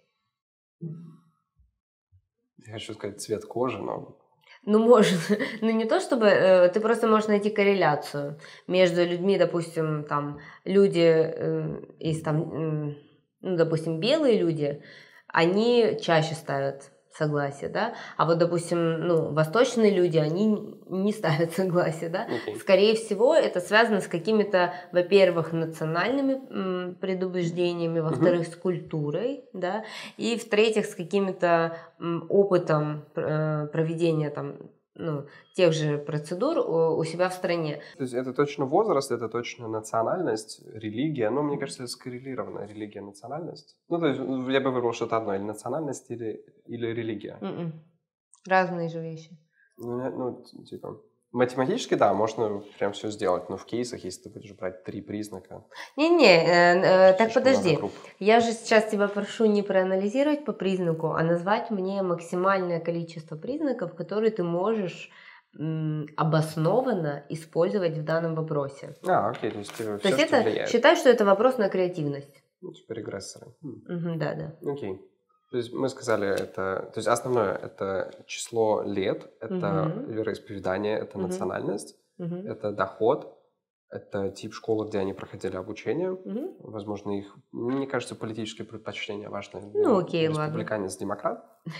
Я хочу сказать цвет кожи, но... Может. Не то чтобы... ты просто можешь найти корреляцию между людьми, допустим, там, люди из, там, допустим, белые люди, они чаще ставят согласие, да, а вот, допустим, восточные люди, они не ставят согласие, да. Скорее всего, это связано с какими-то, во-первых, национальными предубеждениями, во-вторых, с культурой, да, и в-третьих, с каким-то опытом проведения там, тех же процедур у себя в стране. То есть это точно возраст, это точно национальность, религия. Но мне кажется, это скоррелировано, религия, национальность. То есть я бы выбрал что-то одно, или национальность, или религия. Разные же вещи. Математически, да, можно прям все сделать, но в кейсах, если ты будешь брать 3 признака... Так подожди. Я же сейчас тебя прошу не проанализировать по признаку, а назвать мне максимальное количество признаков, которые ты можешь обоснованно использовать в данном вопросе. Окей, то есть все, То есть что это, влияет. считай, что это вопрос на креативность. Типа регрессоры. Да. Окей. То есть мы сказали, это, то есть основное это число лет, это вероисповедание, это национальность, это доход, это тип школы, где они проходили обучение, возможно, их, мне кажется, политические предпочтения важны. Ну, окей, республиканец, демократ.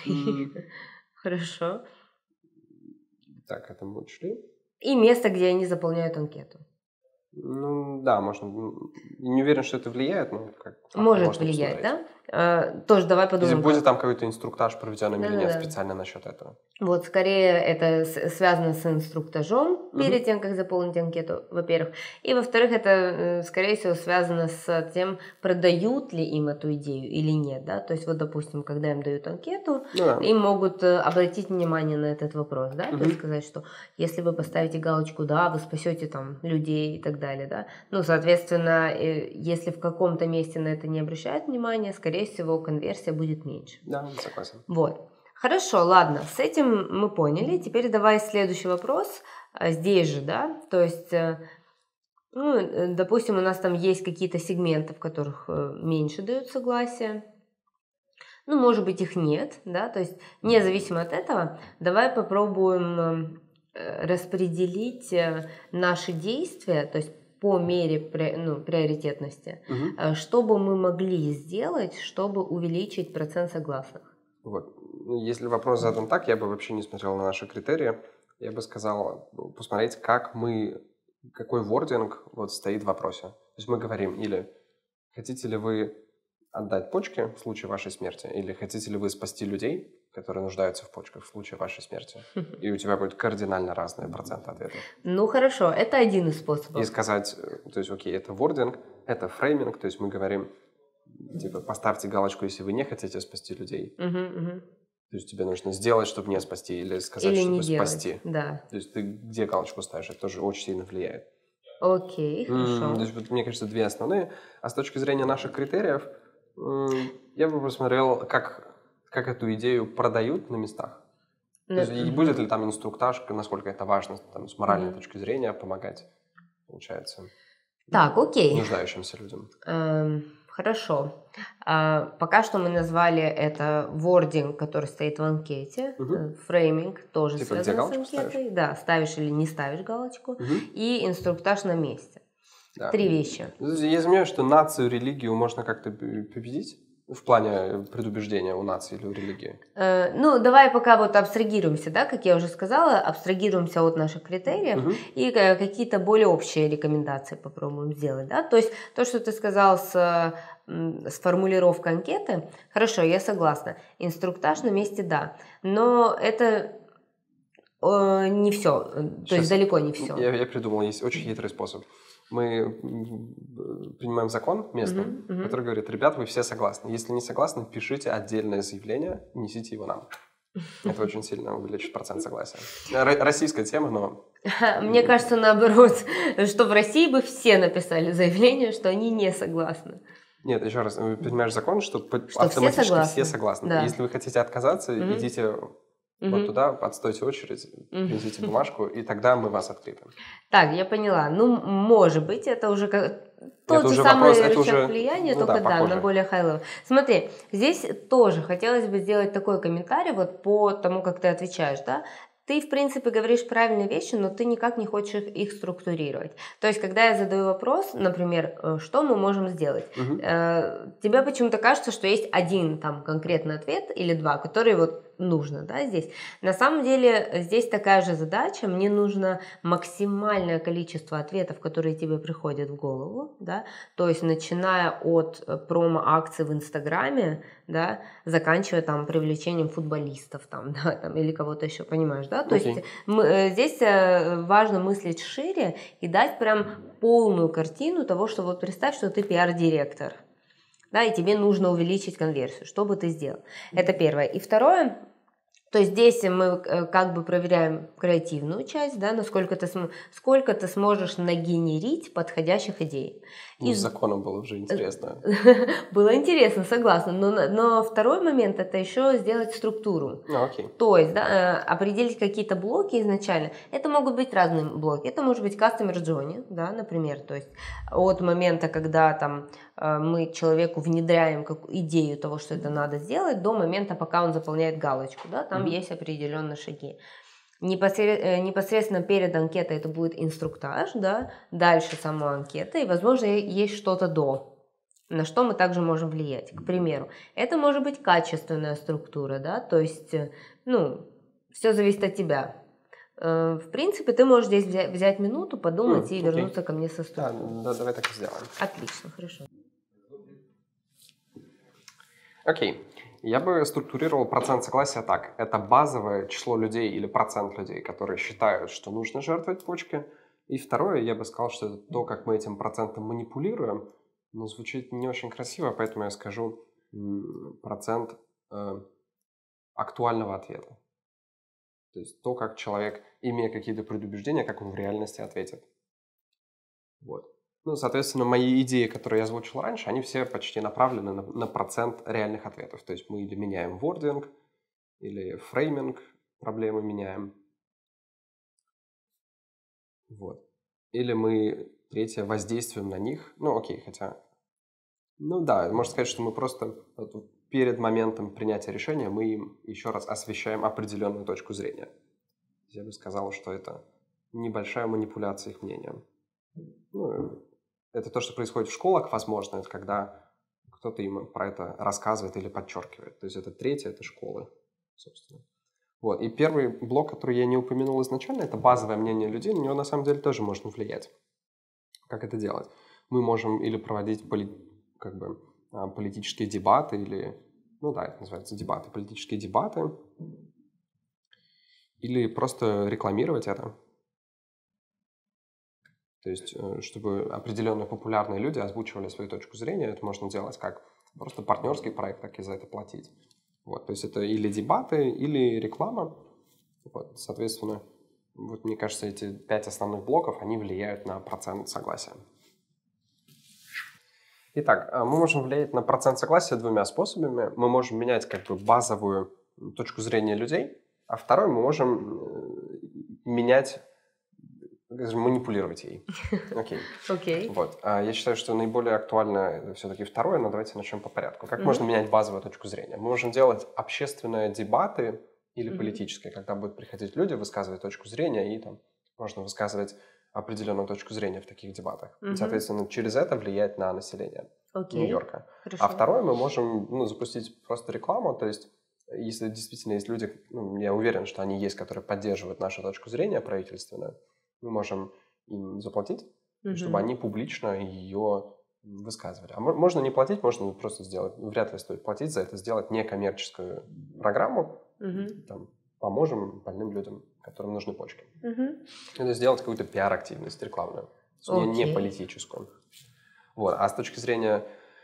Хорошо. Так, это мы учли. И место, где они заполняют анкету. Ну, да, можно. Не уверен, что это влияет, но как может влиять, да? Тоже давай подумаем. Если будет там какой-то инструктаж проведен или нет специально насчет этого. Вот, скорее это связано с инструктажом перед тем, как заполнить анкету, во-первых. И, во-вторых, это, скорее всего, связано с тем, продают ли им эту идею или нет, да? То есть, вот, допустим, когда им дают анкету, им могут обратить внимание на этот вопрос, да? То есть сказать, что если вы поставите галочку «да», вы спасете там людей и так далее, да? Ну, соответственно, если в каком-то месте на это не обращают внимания, скорее всего, конверсия будет меньше. Да, согласен. Вот. Хорошо, ладно, с этим мы поняли. Теперь давай следующий вопрос. Здесь же, да, то есть, ну, допустим, у нас там есть какие-то сегменты, в которых меньше дают согласия. Ну, может быть, их нет, да, то есть, независимо от этого, давай попробуем распределить наши действия, то есть, по мере приоритетности, что бы мы могли сделать, чтобы увеличить процент согласных. Вот. Если вопрос задан так, я бы вообще не смотрел на наши критерии. Я бы сказал, посмотреть, какой вординг вот стоит в вопросе. То есть мы говорим или хотите ли вы отдать почки в случае вашей смерти, или хотите ли вы спасти людей, которые нуждаются в почках в случае вашей смерти. И у тебя будет кардинально разные проценты ответов. Ну хорошо, это один из способов. И сказать, то есть окей, это вординг, это фрейминг, то есть мы говорим, типа, поставьте галочку, если вы не хотите спасти людей. То есть тебе нужно сделать, чтобы не спасти, или сказать, или чтобы не спасти. Делать. Да. То есть ты где галочку ставишь, это тоже очень сильно влияет. Окей, хорошо. То есть, вот, мне кажется, две основные. А с точки зрения наших критериев, я бы посмотрел, как эту идею продают на местах. То есть будет ли там инструктаж, насколько это важно там, с моральной точки зрения помогать, получается, так, окей. нуждающимся людям. Хорошо. Пока что мы назвали это вординг, который стоит в анкете. Фрейминг тоже типа, связан с анкетой. Ставишь? Да, ставишь или не ставишь галочку. И инструктаж на месте. Да. 3 вещи. Я сомневаюсь, что нацию, религию можно как-то победить в плане предубеждения у нации или у религии. Ну, давай пока вот абстрагируемся, да, как я уже сказала, абстрагируемся от наших критериев и какие-то более общие рекомендации попробуем сделать, да. То есть то, что ты сказал с формулировкой анкеты, хорошо, я согласна. Инструктаж на месте, да, но это не все, то есть далеко не все. Я придумал, есть очень хитрый способ. Мы принимаем закон местный, который говорит, ребят, вы все согласны. Если не согласны, пишите отдельное заявление, несите его нам. Это очень сильно увеличит процент согласия. Российская тема, но... Мне кажется, наоборот, что в России бы все написали заявление, что они не согласны. Нет, еще раз, принимаешь закон, что автоматически все согласны. Да. Если вы хотите отказаться, идите... Вот туда, отстойте очередь, принесите бумажку, и тогда мы вас открепим. Так, я поняла. Ну, может быть, это уже тот же самый рычаг влияния, только на более high-level. Смотри, здесь тоже хотелось бы сделать такой комментарий вот по тому, как ты отвечаешь, да? Ты, в принципе, говоришь правильные вещи, но ты никак не хочешь их структурировать. То есть, когда я задаю вопрос, например, что мы можем сделать, тебе почему-то кажется, что есть один там конкретный ответ или два, которые вот нужно, да, здесь. На самом деле, здесь такая же задача, мне нужно максимальное количество ответов, которые тебе приходят в голову, да, то есть, начиная от промо-акций в Инстаграме, да, заканчивая там привлечением футболистов там, да, там, или кого-то еще, понимаешь, да, то есть здесь важно мыслить шире и дать прям полную картину того, что вот представь, что ты пиар-директор, да, и тебе нужно увеличить конверсию, что бы ты сделал? Это первое. И второе, То есть здесь мы как бы проверяем креативную часть, да, сколько ты сможешь нагенерить подходящих идей. Ну, с законом было уже интересно. Было интересно, согласна. Но второй момент – это еще сделать структуру. Окей. То есть определить какие-то блоки изначально. Это могут быть разные блоки. Это может быть customer journey, да, например. То есть от момента, когда там, мы человеку внедряем идею того, что это надо сделать, до момента, пока он заполняет галочку. Да, там есть определенные шаги. Непосредственно перед анкетой это будет инструктаж, да, дальше сама анкета, и, возможно, есть что-то до, на что мы также можем влиять. К примеру, это может быть качественная структура, да, то есть, все зависит от тебя. В принципе, ты можешь здесь взять минуту, подумать и вернуться ко мне со структурой. Да, давай так и сделаем. Отлично, хорошо. Окей. Я бы структурировал процент согласия так. Это базовое число людей или процент людей, которые считают, что нужно жертвовать почкой. И второе, я бы сказал, что это то, как мы этим процентом манипулируем, но звучит не очень красиво, поэтому я скажу процент актуального ответа. То есть то, как человек, имея какие-то предубеждения, как он в реальности ответит. Вот. Ну, соответственно, мои идеи, которые я озвучил раньше, они все почти направлены на процент реальных ответов. То есть мы или меняем вординг, или фрейминг проблемы меняем. Вот. Или мы, третье, воздействуем на них. Ну, окей, хотя... Ну да, можно сказать, что мы просто перед моментом принятия решения мы им еще раз освещаем определенную точку зрения. Я бы сказал, что это небольшая манипуляция их мнением. Ну, это то, что происходит в школах, возможно, это когда кто-то им про это рассказывает или подчеркивает. То есть это третье, это школы, собственно. Вот. И первый блок, который я не упомянул изначально, это базовое мнение людей, на него на самом деле тоже можно влиять. Как это делать? Мы можем или проводить политические дебаты, или, ну да, это называется дебаты, политические дебаты, или просто рекламировать это. То есть, чтобы определенные популярные люди озвучивали свою точку зрения, это можно делать как просто партнерский проект, так и за это платить. Вот, то есть это или дебаты, или реклама. Вот, соответственно, вот мне кажется, эти 5 основных блоков, они влияют на процент согласия. Итак, мы можем влиять на процент согласия двумя способами. Мы можем менять базовую точку зрения людей, а второй мы можем менять, манипулировать ей. Окей. Вот. Я считаю, что наиболее актуально все-таки второе, но давайте начнем по порядку. Как можно менять базовую точку зрения? Мы можем делать общественные дебаты или политические, когда будут приходить люди, высказывать точку зрения, и там можно высказывать определенную точку зрения в таких дебатах. И, соответственно, через это влиять на население Нью-Йорка. Хорошо. А второе, мы можем запустить просто рекламу, то есть если действительно есть люди, я уверен, что они есть, которые поддерживают нашу точку зрения правительственную, мы можем им заплатить, чтобы они публично ее высказывали. А можно не платить, можно просто сделать, вряд ли стоит платить за это, сделать некоммерческую программу, там, поможем больным людям, которым нужны почки. Это сделать какую-то пиар-активность рекламную, не политическую. Вот. А с точки зрения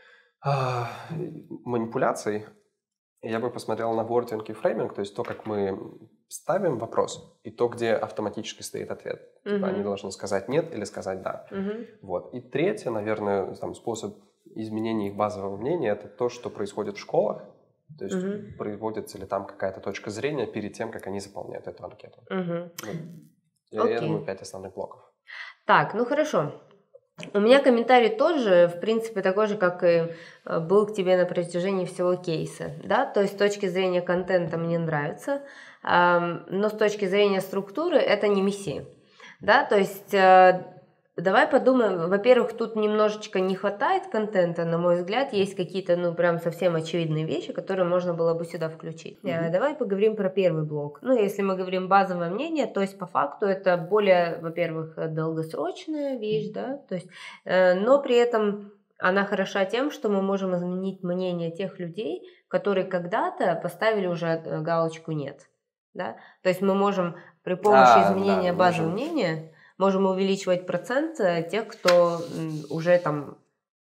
манипуляций, я бы посмотрел на вординг и фрейминг, то есть то, как мы ставим вопрос, и то, где автоматически стоит ответ. Типа они должны сказать «нет» или сказать «да». Вот. И третье, наверное, способ изменения их базового мнения – это то, что происходит в школах. То есть производится ли там какая-то точка зрения перед тем, как они заполняют эту анкету. Я думаю, 5 основных блоков. Так, ну хорошо. У меня комментарий тоже, в принципе, такой же, как и был к тебе на протяжении всего кейса. Да? То есть с точки зрения контента мне нравится, но с точки зрения структуры это не мессия. Да? То есть давай подумаем, во-первых, тут немножечко не хватает контента, на мой взгляд, есть какие-то, прям совсем очевидные вещи, которые можно было бы сюда включить. Давай поговорим про первый блок. Если мы говорим базовое мнение, то есть по факту это более, во-первых, долгосрочная вещь, да, то есть, но при этом она хороша тем, что мы можем изменить мнение тех людей, которые когда-то поставили уже галочку «нет». Да? То есть мы можем при помощи изменения базового мнения можем увеличивать процент тех, кто уже там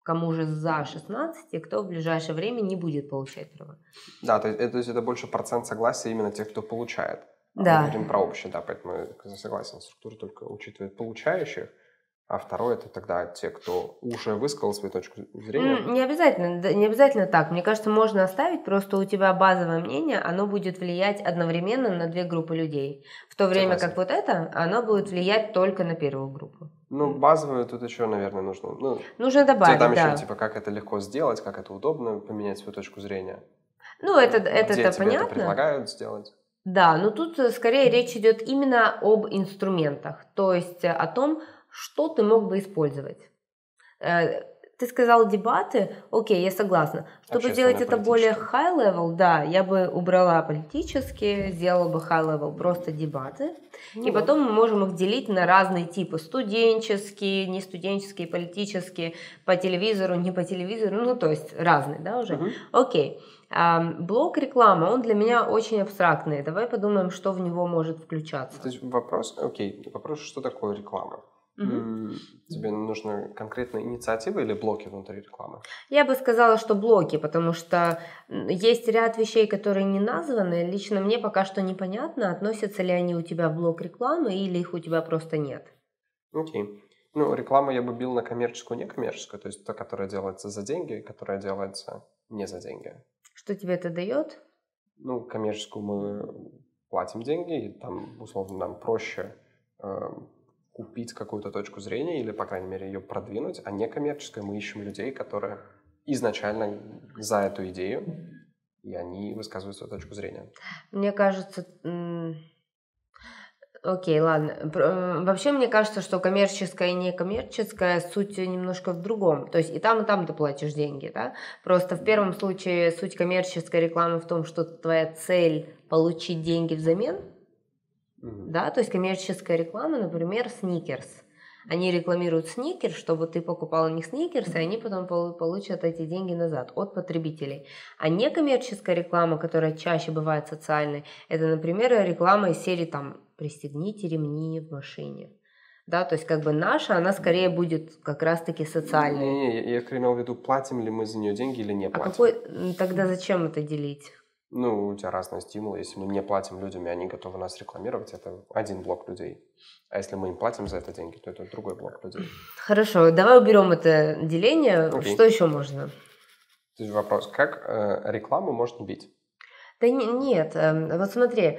кому же за 16, и кто в ближайшее время не будет получать права. Да, то есть это больше процент согласия именно тех, кто получает. Да. Мы говорим про общее, да, поэтому я согласен, структура только учитывает получающих, а второе это тогда те, кто уже высказал свою точку зрения. Не обязательно так. Мне кажется, можно оставить, просто у тебя базовое мнение, оно будет влиять одновременно на две группы людей. В то время Согласен. как вот это, оно будет влиять только на первую группу. Ну, базовую тут еще, наверное, нужно. Нужно добавить, там да. еще, типа, как это легко сделать, как это удобно поменять свою точку зрения. Ну, это Где тебе понятно. это предлагают сделать. Да, но тут скорее речь идет именно об инструментах, то есть о том, что ты мог бы использовать. Ты сказал дебаты, окей, я согласна. Чтобы сделать это более high-level, да, я бы убрала политические, сделала бы high-level просто дебаты. И потом мы можем их делить на разные типы. Студенческие, не студенческие, политические, по телевизору, не по телевизору, ну то есть разные, да, уже? Окей. Блок рекламы, он для меня очень абстрактный. Давай подумаем, что в него может включаться. То есть вопрос, что такое реклама? Тебе нужны конкретные инициативы или блоки внутри рекламы? Я бы сказала, что блоки, потому что есть ряд вещей, которые не названы. Лично мне пока что непонятно, относятся ли они у тебя в блок рекламы или их у тебя просто нет. Окей. Ну, рекламу я бы бил на коммерческую, некоммерческую, то есть то, которое делается за деньги, которое делается не за деньги. Что тебе это дает? Ну, коммерческую мы платим деньги, и там, условно, нам проще купить какую-то точку зрения или, по крайней мере, ее продвинуть, а некоммерческое мы ищем людей, которые изначально за эту идею, и они высказывают свою точку зрения. Мне кажется... Окей, ладно. Вообще, мне кажется, что коммерческая и некоммерческая суть немножко в другом. То есть и там ты платишь деньги, да? Просто в первом случае суть коммерческой рекламы в том, что твоя цель – получить деньги взамен. Да? То есть коммерческая реклама, например, Snickers. Они рекламируют Snickers, чтобы ты покупал у них Snickers, и они потом получат эти деньги назад от потребителей. А некоммерческая реклама, которая чаще бывает социальной, это, например, реклама из серии там «Пристегните ремни в машине». Да, то есть как бы наша, она скорее будет как раз-таки социальной. Не, я имел в виду, платим ли мы за нее деньги или не платим. Тогда зачем это делить? Ну, у тебя разные стимулы. Если мы не платим людям, и они готовы нас рекламировать, это один блок людей. А если мы им платим за это деньги, то это другой блок людей. Хорошо, давай уберем это деление. Okay. Что еще можно? То есть вопрос, как рекламу можно бить? Да нет, вот смотри,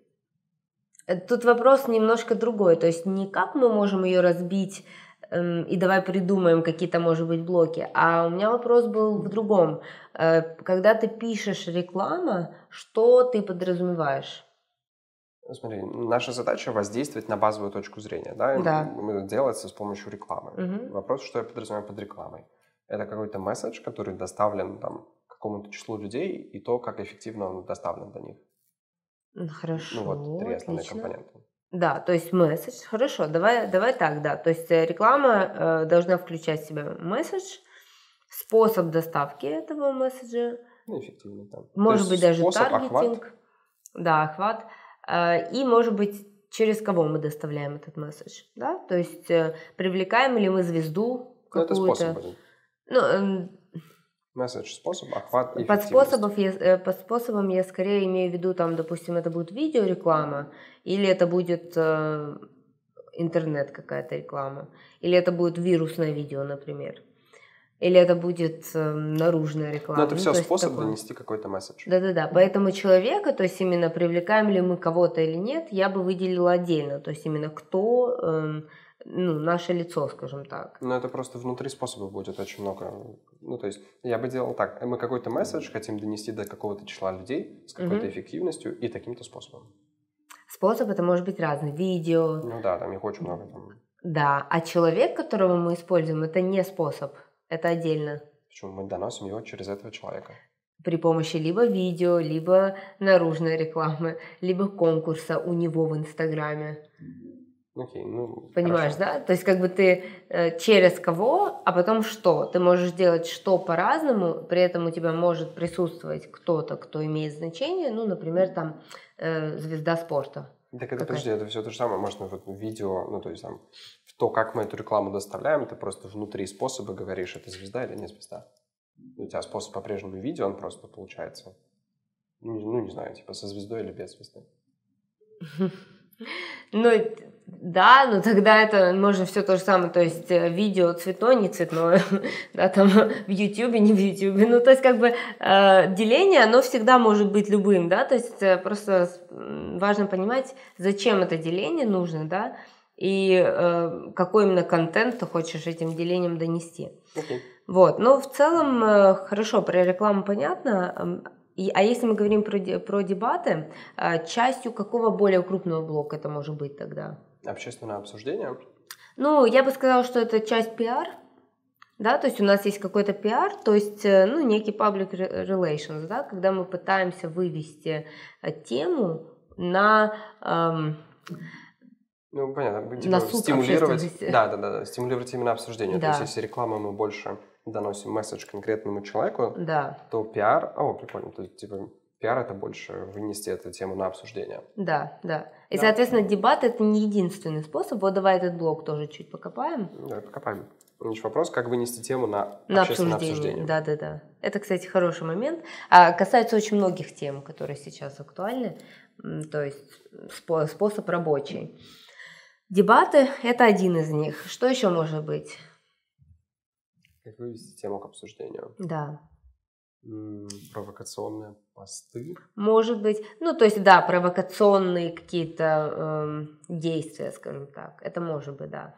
тут вопрос немножко другой. То есть не как мы можем ее разбить, и давай придумаем какие-то, может быть, блоки. А у меня вопрос был в другом. Когда ты пишешь реклама, что ты подразумеваешь? Смотри, наша задача воздействовать на базовую точку зрения, да? Да. Это делается с помощью рекламы. Вопрос, что я подразумеваю под рекламой. Это какой-то месседж, который доставлен там какому-то числу людей, и то, как эффективно он доставлен до них. Хорошо, ну вот, три основные отлично. компонента. Да, то есть месседж. Хорошо, давай так, да. То есть реклама должна включать в себя месседж, способ доставки этого месседжа. Ну, эффективно, да. Может быть, даже способ, таргетинг. охват. Да, охват. И, может быть, через кого мы доставляем этот месседж. Да? То есть привлекаем ли мы звезду какую-то. Ну, это способ один. Месседж, способ, охват и эффективность. По способам я скорее имею в виду, там, допустим, это будет видеореклама, или это будет интернет какая-то реклама, или это будет вирусное видео, например, или это будет наружная реклама. Но это все способ донести какой-то месседж. Да-да-да, поэтому человека, то есть именно привлекаем ли мы кого-то или нет, я бы выделила отдельно, то есть именно кто... наше лицо, скажем так. Но это просто внутри способа будет очень много. Ну, то есть я бы делал так. Мы какой-то месседж хотим донести до какого-то числа людей с какой-то эффективностью и таким-то способом. Способ это может быть разный. Видео. Ну да, там их очень много. Там. Да, а человек, которого мы используем, это не способ. Это отдельно. Почему? Мы доносим его через этого человека. При помощи либо видео, либо наружной рекламы, либо конкурса у него в Инстаграме. Окей, ну, понимаешь, хорошо. Да? То есть как бы ты через кого, а потом что? Ты можешь делать что по-разному, при этом у тебя может присутствовать кто-то, кто имеет значение, ну, например, там звезда спорта. Так это, подожди, это все то же самое. Можно вот видео, ну, то есть там то, как мы эту рекламу доставляем, ты просто внутри способа говоришь, это звезда или не звезда. У тебя способ по-прежнему видео, он просто получается, ну, не знаю, типа со звездой или без звезды. Ну, да, но тогда это можно все то же самое, то есть видео цветное, не цветное, да, там в Ютубе, не в Ютубе, ну, то есть как бы деление, оно всегда может быть любым, да, то есть просто важно понимать, зачем это деление нужно, да, и какой именно контент ты хочешь этим делением донести. Okay. Вот, но в целом хорошо, про рекламу понятно. А если мы говорим про дебаты, частью какого более крупного блока это может быть тогда? Общественное обсуждение? Ну, я бы сказала, что это часть пиар, да, то есть у нас есть какой-то пиар, то есть, ну, некий public relations, да, когда мы пытаемся вывести тему на... Ну, понятно, типа на суд стимулировать, да, стимулировать именно обсуждение. Да. То есть, если реклама мы больше доносим месседж конкретному человеку, да. то пиар, прикольно, то есть, типа, пиар это больше вынести эту тему на обсуждение. Да. И, соответственно, дебат это не единственный способ. Вот давай этот блок тоже чуть покопаем. Да, покопаем. Значит, вопрос, как вынести тему на общественное обсуждение. Да. Это, кстати, хороший момент. Касается очень многих тем, которые сейчас актуальны. То есть способ рабочий. Дебаты – это один из них. Что еще может быть? Как вывести тему к обсуждению? Да. Провокационные посты? Может быть. Ну, то есть, да, провокационные какие-то действия, скажем так. Это может быть, да.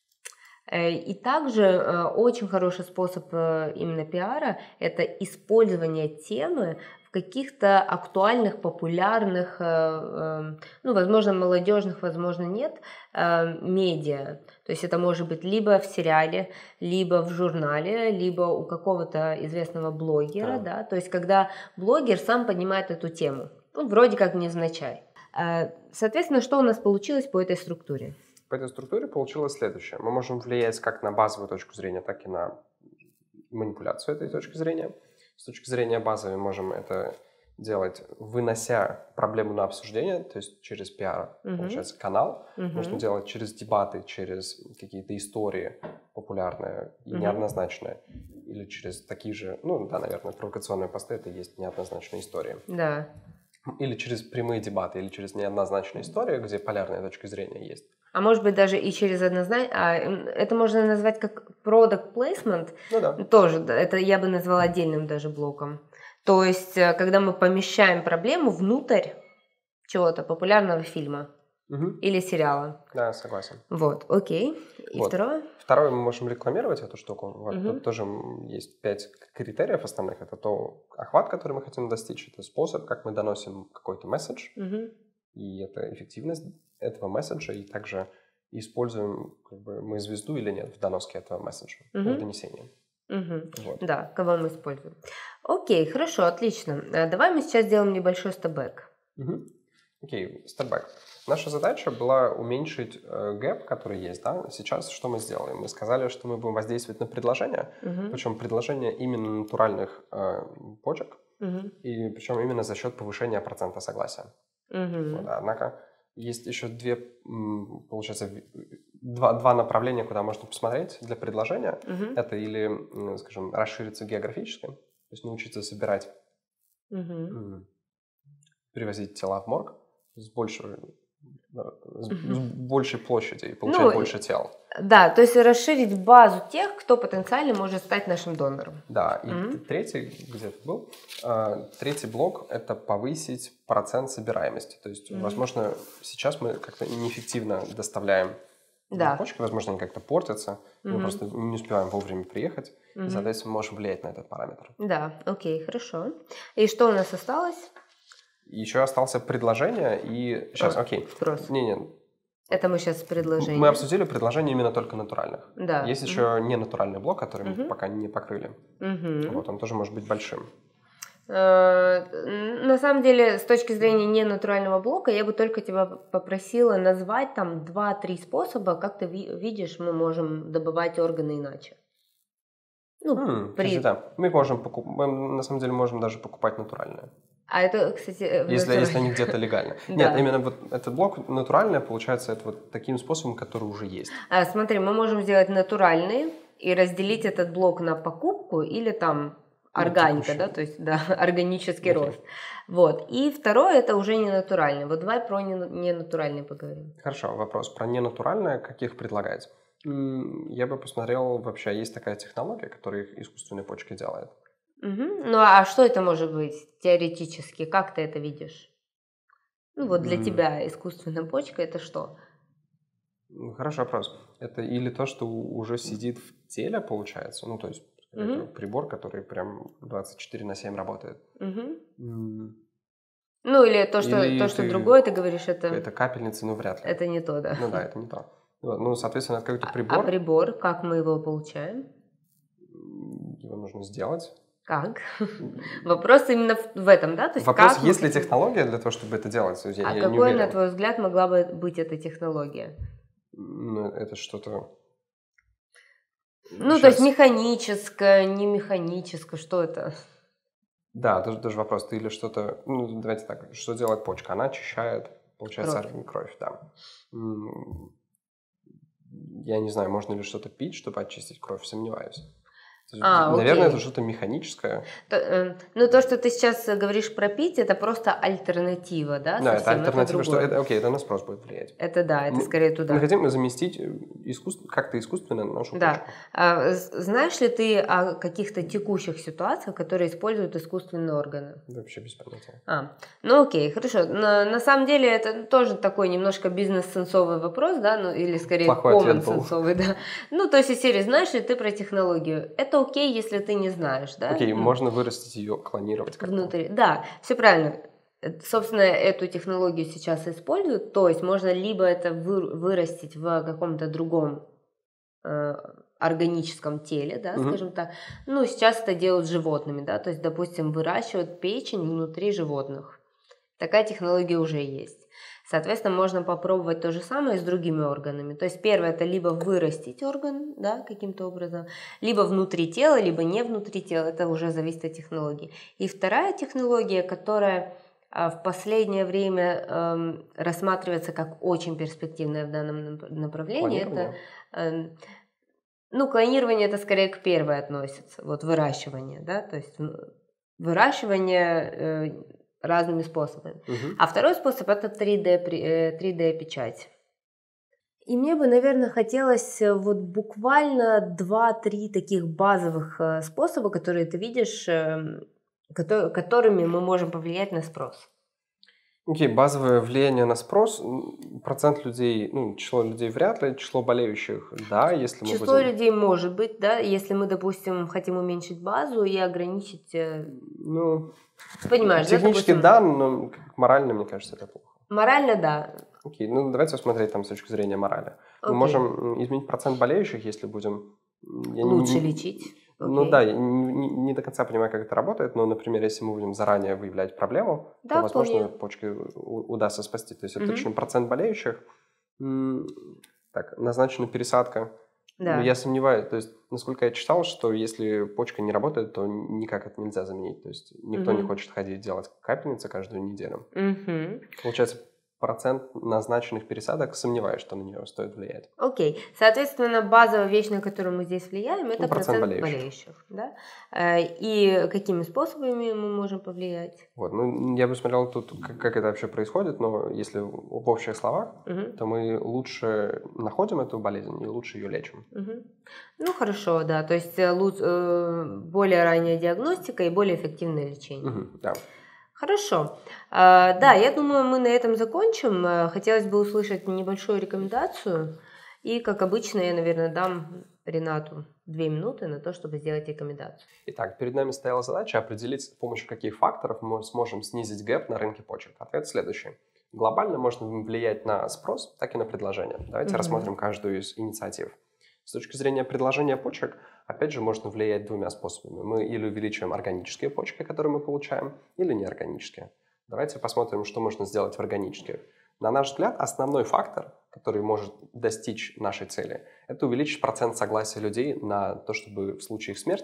И также очень хороший способ именно пиара – это использование темы в каких-то актуальных, популярных, ну, возможно, молодежных, возможно, нет, медиа. То есть это может быть либо в сериале, либо в журнале, либо у какого-то известного блогера, да. То есть когда блогер сам поднимает эту тему, ну, вроде как невзначай. Соответственно, что у нас получилось по этой структуре? По этой структуре получилось следующее. Мы можем влиять как на базовую точку зрения, так и на манипуляцию этой точки зрения. С точки зрения базовой можем это делать, вынося проблему на обсуждение, то есть через пиар, получается, канал. Можно делать через дебаты, через какие-то истории популярные и неоднозначные. Или через такие же, ну да, наверное, провокационные посты, это и есть неоднозначные истории. Да. Или через прямые дебаты, или через неоднозначные истории, где полярная точка зрения есть. А может быть даже и через однозначно, это можно назвать как product placement, Ну да. Тоже, это я бы назвала отдельным даже блоком. То есть, когда мы помещаем проблему внутрь чего-то, популярного фильма или сериала. Да, согласен. Вот, окей. И второе? Второе, мы можем рекламировать эту штуку. Вот, тут тоже есть 5 критериев основных. Это то охват, который мы хотим достичь, это способ, как мы доносим какой-то месседж, и это эффективность этого месседжа, и также используем как бы, мы звезду или нет в доноске этого месседжа, в донесении. Вот. Да, кого мы используем. Окей, хорошо, отлично. Давай мы сейчас сделаем небольшой степ-бэк. Окей, степ-бэк. Наша задача была уменьшить гэп, который есть. Да? Сейчас что мы сделали? Мы сказали, что мы будем воздействовать на предложение, причем предложение именно два почек, и причем именно за счет повышения процента согласия. Вот, однако есть еще два направления, куда можно посмотреть для предложения. Это или, скажем, расшириться географически, то есть научиться собирать, перевозить тела в морг с большей площади и получать больше тел. Да, то есть расширить базу тех, кто потенциально может стать нашим донором. Да, и третий, где-то был, третий блок – это повысить процент собираемости. То есть, возможно, сейчас мы как-то неэффективно доставляем почки, возможно, они как-то портятся, мы просто не успеваем вовремя приехать, и, соответственно, мы можем влиять на этот параметр. Да, окей, хорошо. И что у нас осталось? Еще остался предложение и... Сейчас, окей. Спрос. Не. Это мы сейчас предложение. Мы обсудили предложения именно только натуральных. Да. Есть еще ненатуральный блок, который мы пока не покрыли. Вот, он тоже может быть большим. На самом деле, с точки зрения ненатурального блока, я бы только тебя попросила назвать там 2-3 способа, как ты видишь, мы можем добывать органы иначе. Да. Мы на самом деле можем даже покупать натуральные. А это, кстати, если они где-то легально. Нет, именно вот этот блок натуральный, получается, это вот таким способом, который уже есть. Смотри, мы можем сделать натуральный и разделить этот блок на покупку или там органика, да, то есть, да, органический рост. Вот. И второе, это уже ненатуральный. Вот давай про ненатуральный поговорим. Хорошо, вопрос про ненатуральное, каких предлагать? Я бы посмотрел, вообще есть такая технология, которая искусственной почкой делает. Ну, а что это может быть теоретически? Как ты это видишь? Ну, вот для тебя искусственная почка – это что? Хороший вопрос. Это или то, что уже сидит в теле, получается, ну, то есть это прибор, который прям 24/7 работает. Ну, или то, что другое, ты говоришь, это... Это капельница, ну, вряд ли. Это не то, да. Ну, да, это не то. Ну, соответственно, это какой-то прибор. А прибор, как мы его получаем? Его нужно сделать. Как? Вопрос именно в этом, да? То есть вопрос, есть ли технология для того, чтобы это делать? Я какой, на твой взгляд, могла бы быть эта технология? Ну, это что-то... Ну, то есть механическое, не механическое, что это? Да, даже вопрос. Ты или что-то... Ну, давайте так. Что делает почка? Она очищает, получается, кровь, да. Я не знаю, можно ли что-то пить, чтобы очистить кровь, сомневаюсь. Наверное, это что-то механическое. Ну, то, что ты сейчас говоришь про пить, это просто альтернатива, да? Да, это альтернатива, что это на спрос будет влиять. Это да, это скорее туда. Мы хотим заместить как-то искусственно нашу почку. Да. Знаешь ли ты о каких-то текущих ситуациях, которые используют искусственные органы? Вообще без понятия. Ну окей, хорошо. На самом деле это тоже такой немножко бизнес-сенсовый вопрос, да, ну или скорее common-сенсовый, да. Ну, то есть из серии, знаешь ли ты про технологию? Это окей, если ты не знаешь, да? Окей, можно вырастить ее, клонировать как-то. Внутри, да, все правильно. Собственно, эту технологию сейчас используют, то есть можно либо это вырастить в каком-то другом органическом теле, да, скажем так. Ну, сейчас это делают с животными, да, то есть, допустим, выращивают печень внутри животных. Такая технология уже есть. Соответственно, можно попробовать то же самое с другими органами. То есть первое – это либо вырастить орган, да, каким-то образом, либо внутри тела, либо не внутри тела. Это уже зависит от технологии. И вторая технология, которая в последнее время рассматривается как очень перспективная в данном направлении, это… клонирование – это скорее к первой относится, вот выращивание, да, то есть выращивание разными способами. А второй способ – это 3D-печать. И мне бы, наверное, хотелось вот буквально 2-3 таких базовых способа, которые ты видишь, которыми мы можем повлиять на спрос. Окей, базовое влияние на спрос, процент людей, число людей вряд ли, число болеющих, да, если мы число людей может быть, да, если мы, допустим, хотим уменьшить базу и ограничить… Понимаешь, технически да, но морально, мне кажется, это плохо. Морально, да. Окей, давайте посмотреть там с точки зрения морали. Мы можем изменить процент болеющих, если будем… Лучше лечить. Да, я не до конца понимаю, как это работает, но, например, если мы будем заранее выявлять проблему, то, возможно, почки удастся спасти. То есть это точно процент болеющих. Так, назначена пересадка. Да. Я сомневаюсь, то есть, насколько я читал, что если почка не работает, то никак это нельзя заменить. То есть никто не хочет ходить делать капельницы каждую неделю. Получается, процент назначенных пересадок, сомневаюсь, что на нее стоит влиять. Окей. Соответственно, базовая вещь, на которую мы здесь влияем, это процент болеющих. Да? И какими способами мы можем повлиять? Вот, я бы смотрел тут, как это вообще происходит, но если в общих словах, то мы лучше находим эту болезнь и лучше ее лечим. Хорошо, да. То есть более ранняя диагностика и более эффективное лечение. Да. Хорошо. Да, я думаю, мы на этом закончим. Хотелось бы услышать небольшую рекомендацию. И, как обычно, я, наверное, дам Ренату 2 минуты на то, чтобы сделать рекомендацию. Итак, перед нами стояла задача определить, с помощью каких факторов мы сможем снизить гэп на рынке почек. Ответ следующий. Глобально можно влиять на спрос, так и на предложение. Давайте рассмотрим каждую из инициатив. С точки зрения предложения почек, опять же, можно влиять 2 способами. Мы или увеличиваем органические почки, которые мы получаем, или неорганические. Давайте посмотрим, что можно сделать в органических. На наш взгляд, основной фактор, который может достичь нашей цели, это увеличить процент согласия людей на то, чтобы в случае их смерти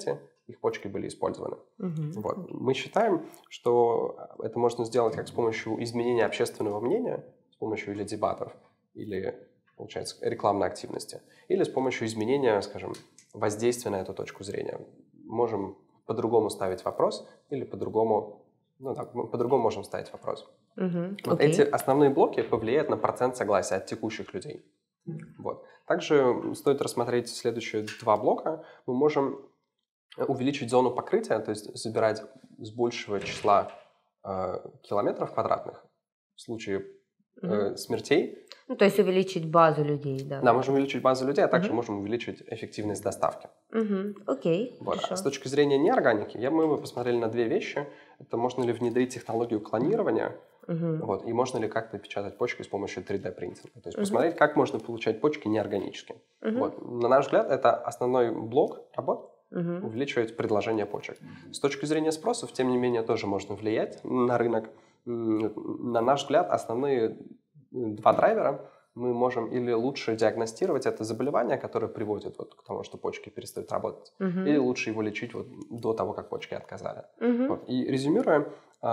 их почки были использованы. Вот. Мы считаем, что это можно сделать как с помощью изменения общественного мнения, с помощью или дебатов, или, получается, рекламной активности, или с помощью изменения, скажем, воздействия на эту точку зрения. Можем по-другому ставить вопрос, или по-другому, по-другому можем ставить вопрос. Вот эти основные блоки повлияют на процент согласия от текущих людей. Вот. Также стоит рассмотреть следующие два блока. Мы можем увеличить зону покрытия, то есть забирать с большего числа километров квадратных в случае смертей. Ну, то есть увеличить базу людей, да. Да, можем увеличить базу людей, а также можем увеличить эффективность доставки. Окей, вот. хорошо. А с точки зрения неорганики, мы бы посмотрели на две вещи. Это можно ли внедрить технологию клонирования, вот, и можно ли как-то печатать почки с помощью 3D-принтинга. То есть посмотреть, как можно получать почки неорганически. Вот. На наш взгляд, это основной блок работ, увеличивать предложение почек. С точки зрения спросов, тем не менее, тоже можно влиять на рынок. На наш взгляд, основные два драйвера мы можем или лучше диагностировать это заболевание, которое приводит к тому, что почки перестают работать, или лучше его лечить до того, как почки отказали. Вот. И резюмируя,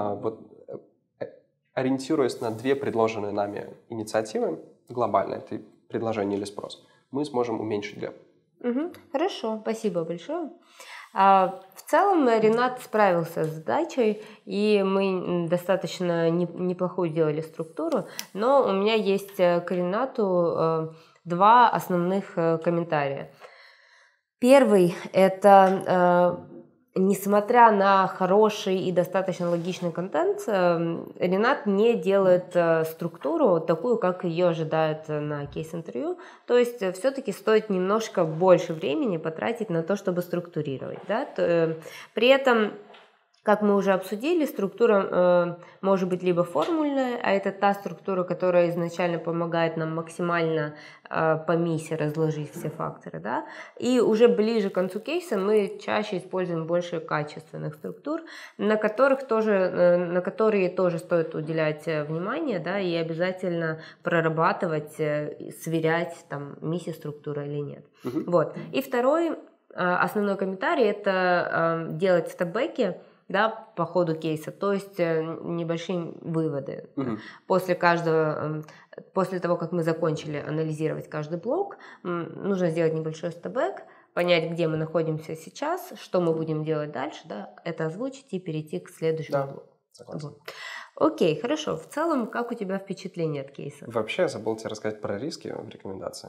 ориентируясь на две предложенные нами инициативы глобальные, это предложение или спрос, мы сможем уменьшить гэп. Хорошо, спасибо большое. В целом Ренат справился с задачей, и мы достаточно неплохую сделали структуру, но у меня есть к Ренату два основных комментария. Первый – это, несмотря на хороший и достаточно логичный контент, Ренат не делает структуру такую, как ее ожидают на кейс-интервью. То есть все-таки стоит немножко больше времени потратить на то, чтобы структурировать. Да? При этом, как мы уже обсудили, структура может быть либо формульная, а это та структура, которая изначально помогает нам максимально по миссии разложить все факторы. Да? И уже ближе к концу кейса мы чаще используем больше качественных структур, на которые тоже стоит уделять внимание, да, и обязательно прорабатывать, сверять, миссия структура или нет. Вот. И второй основной комментарий – это делать степбеки, да, по ходу кейса, то есть небольшие выводы. После того, как мы закончили анализировать каждый блок, нужно сделать небольшой степбэк, понять, где мы находимся сейчас, что мы будем делать дальше, да, это озвучить и перейти к следующему блоку. Согласен. Окей, хорошо. В целом, как у тебя впечатление от кейса? Вообще, я забыл тебе рассказать про риски в рекомендации.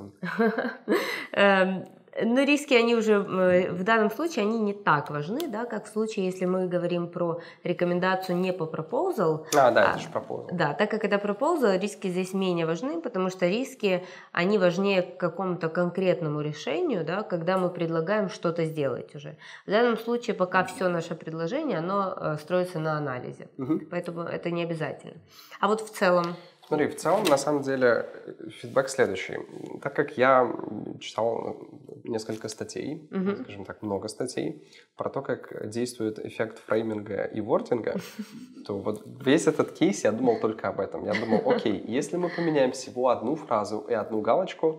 Но риски, они уже в данном случае, они не так важны, да, как в случае, если мы говорим про рекомендацию не по proposal. Это же proposal. Да, так как это proposal, риски здесь менее важны, потому что риски, они важнее к какому-то конкретному решению, да, когда мы предлагаем что-то сделать уже. В данном случае пока все наше предложение, оно строится на анализе, поэтому это не обязательно. А вот в целом... Смотри, в целом, на самом деле, фидбэк следующий. Так как я читал несколько статей, скажем так, много статей, про то, как действует эффект фрейминга и вординга, то вот весь этот кейс я думал только об этом. Я думал, окей, если мы поменяем всего одну фразу и одну галочку,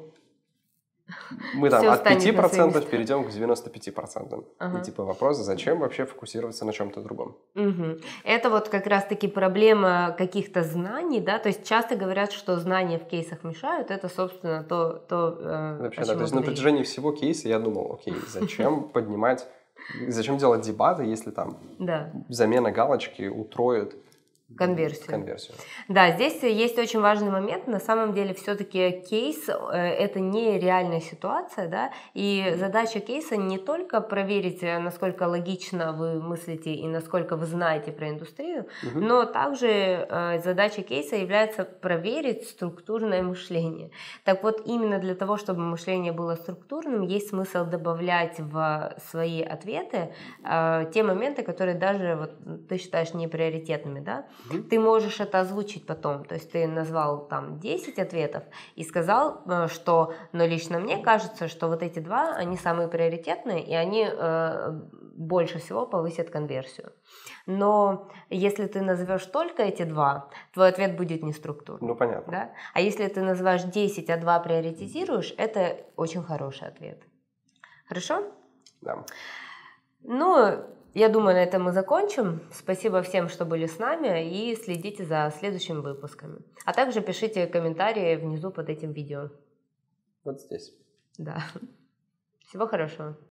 мы от 5% перейдем к 95%. И вопрос, зачем вообще фокусироваться на чем-то другом? Это вот как раз-таки проблема каких-то знаний, да, то есть часто говорят, что знания в кейсах мешают, это, собственно, вообще, да, то есть на протяжении всего кейса я думал, окей, зачем делать дебаты, если замена галочки утроит конверсию. Да, здесь есть очень важный момент. На самом деле, все-таки кейс – это не реальная ситуация, да, и задача кейса не только проверить, насколько логично вы мыслите и насколько вы знаете про индустрию, но также задача кейса является проверить структурное мышление. Так вот, именно для того, чтобы мышление было структурным, есть смысл добавлять в свои ответы те моменты, которые даже ты считаешь неприоритетными, да. Ты можешь это озвучить потом, то есть ты назвал 10 ответов и сказал, что, но лично мне кажется, что вот эти два, они самые приоритетные, и они больше всего повысят конверсию. Но если ты назовешь только эти два, твой ответ будет неструктурный. Ну, понятно. Да? А если ты называешь 10, а 2 приоритизируешь, это очень хороший ответ. Хорошо? Да. Ну, я думаю, на этом мы закончим. Спасибо всем, что были с нами, и следите за следующими выпусками. А также пишите комментарии внизу под этим видео. Вот здесь. Да. Всего хорошего.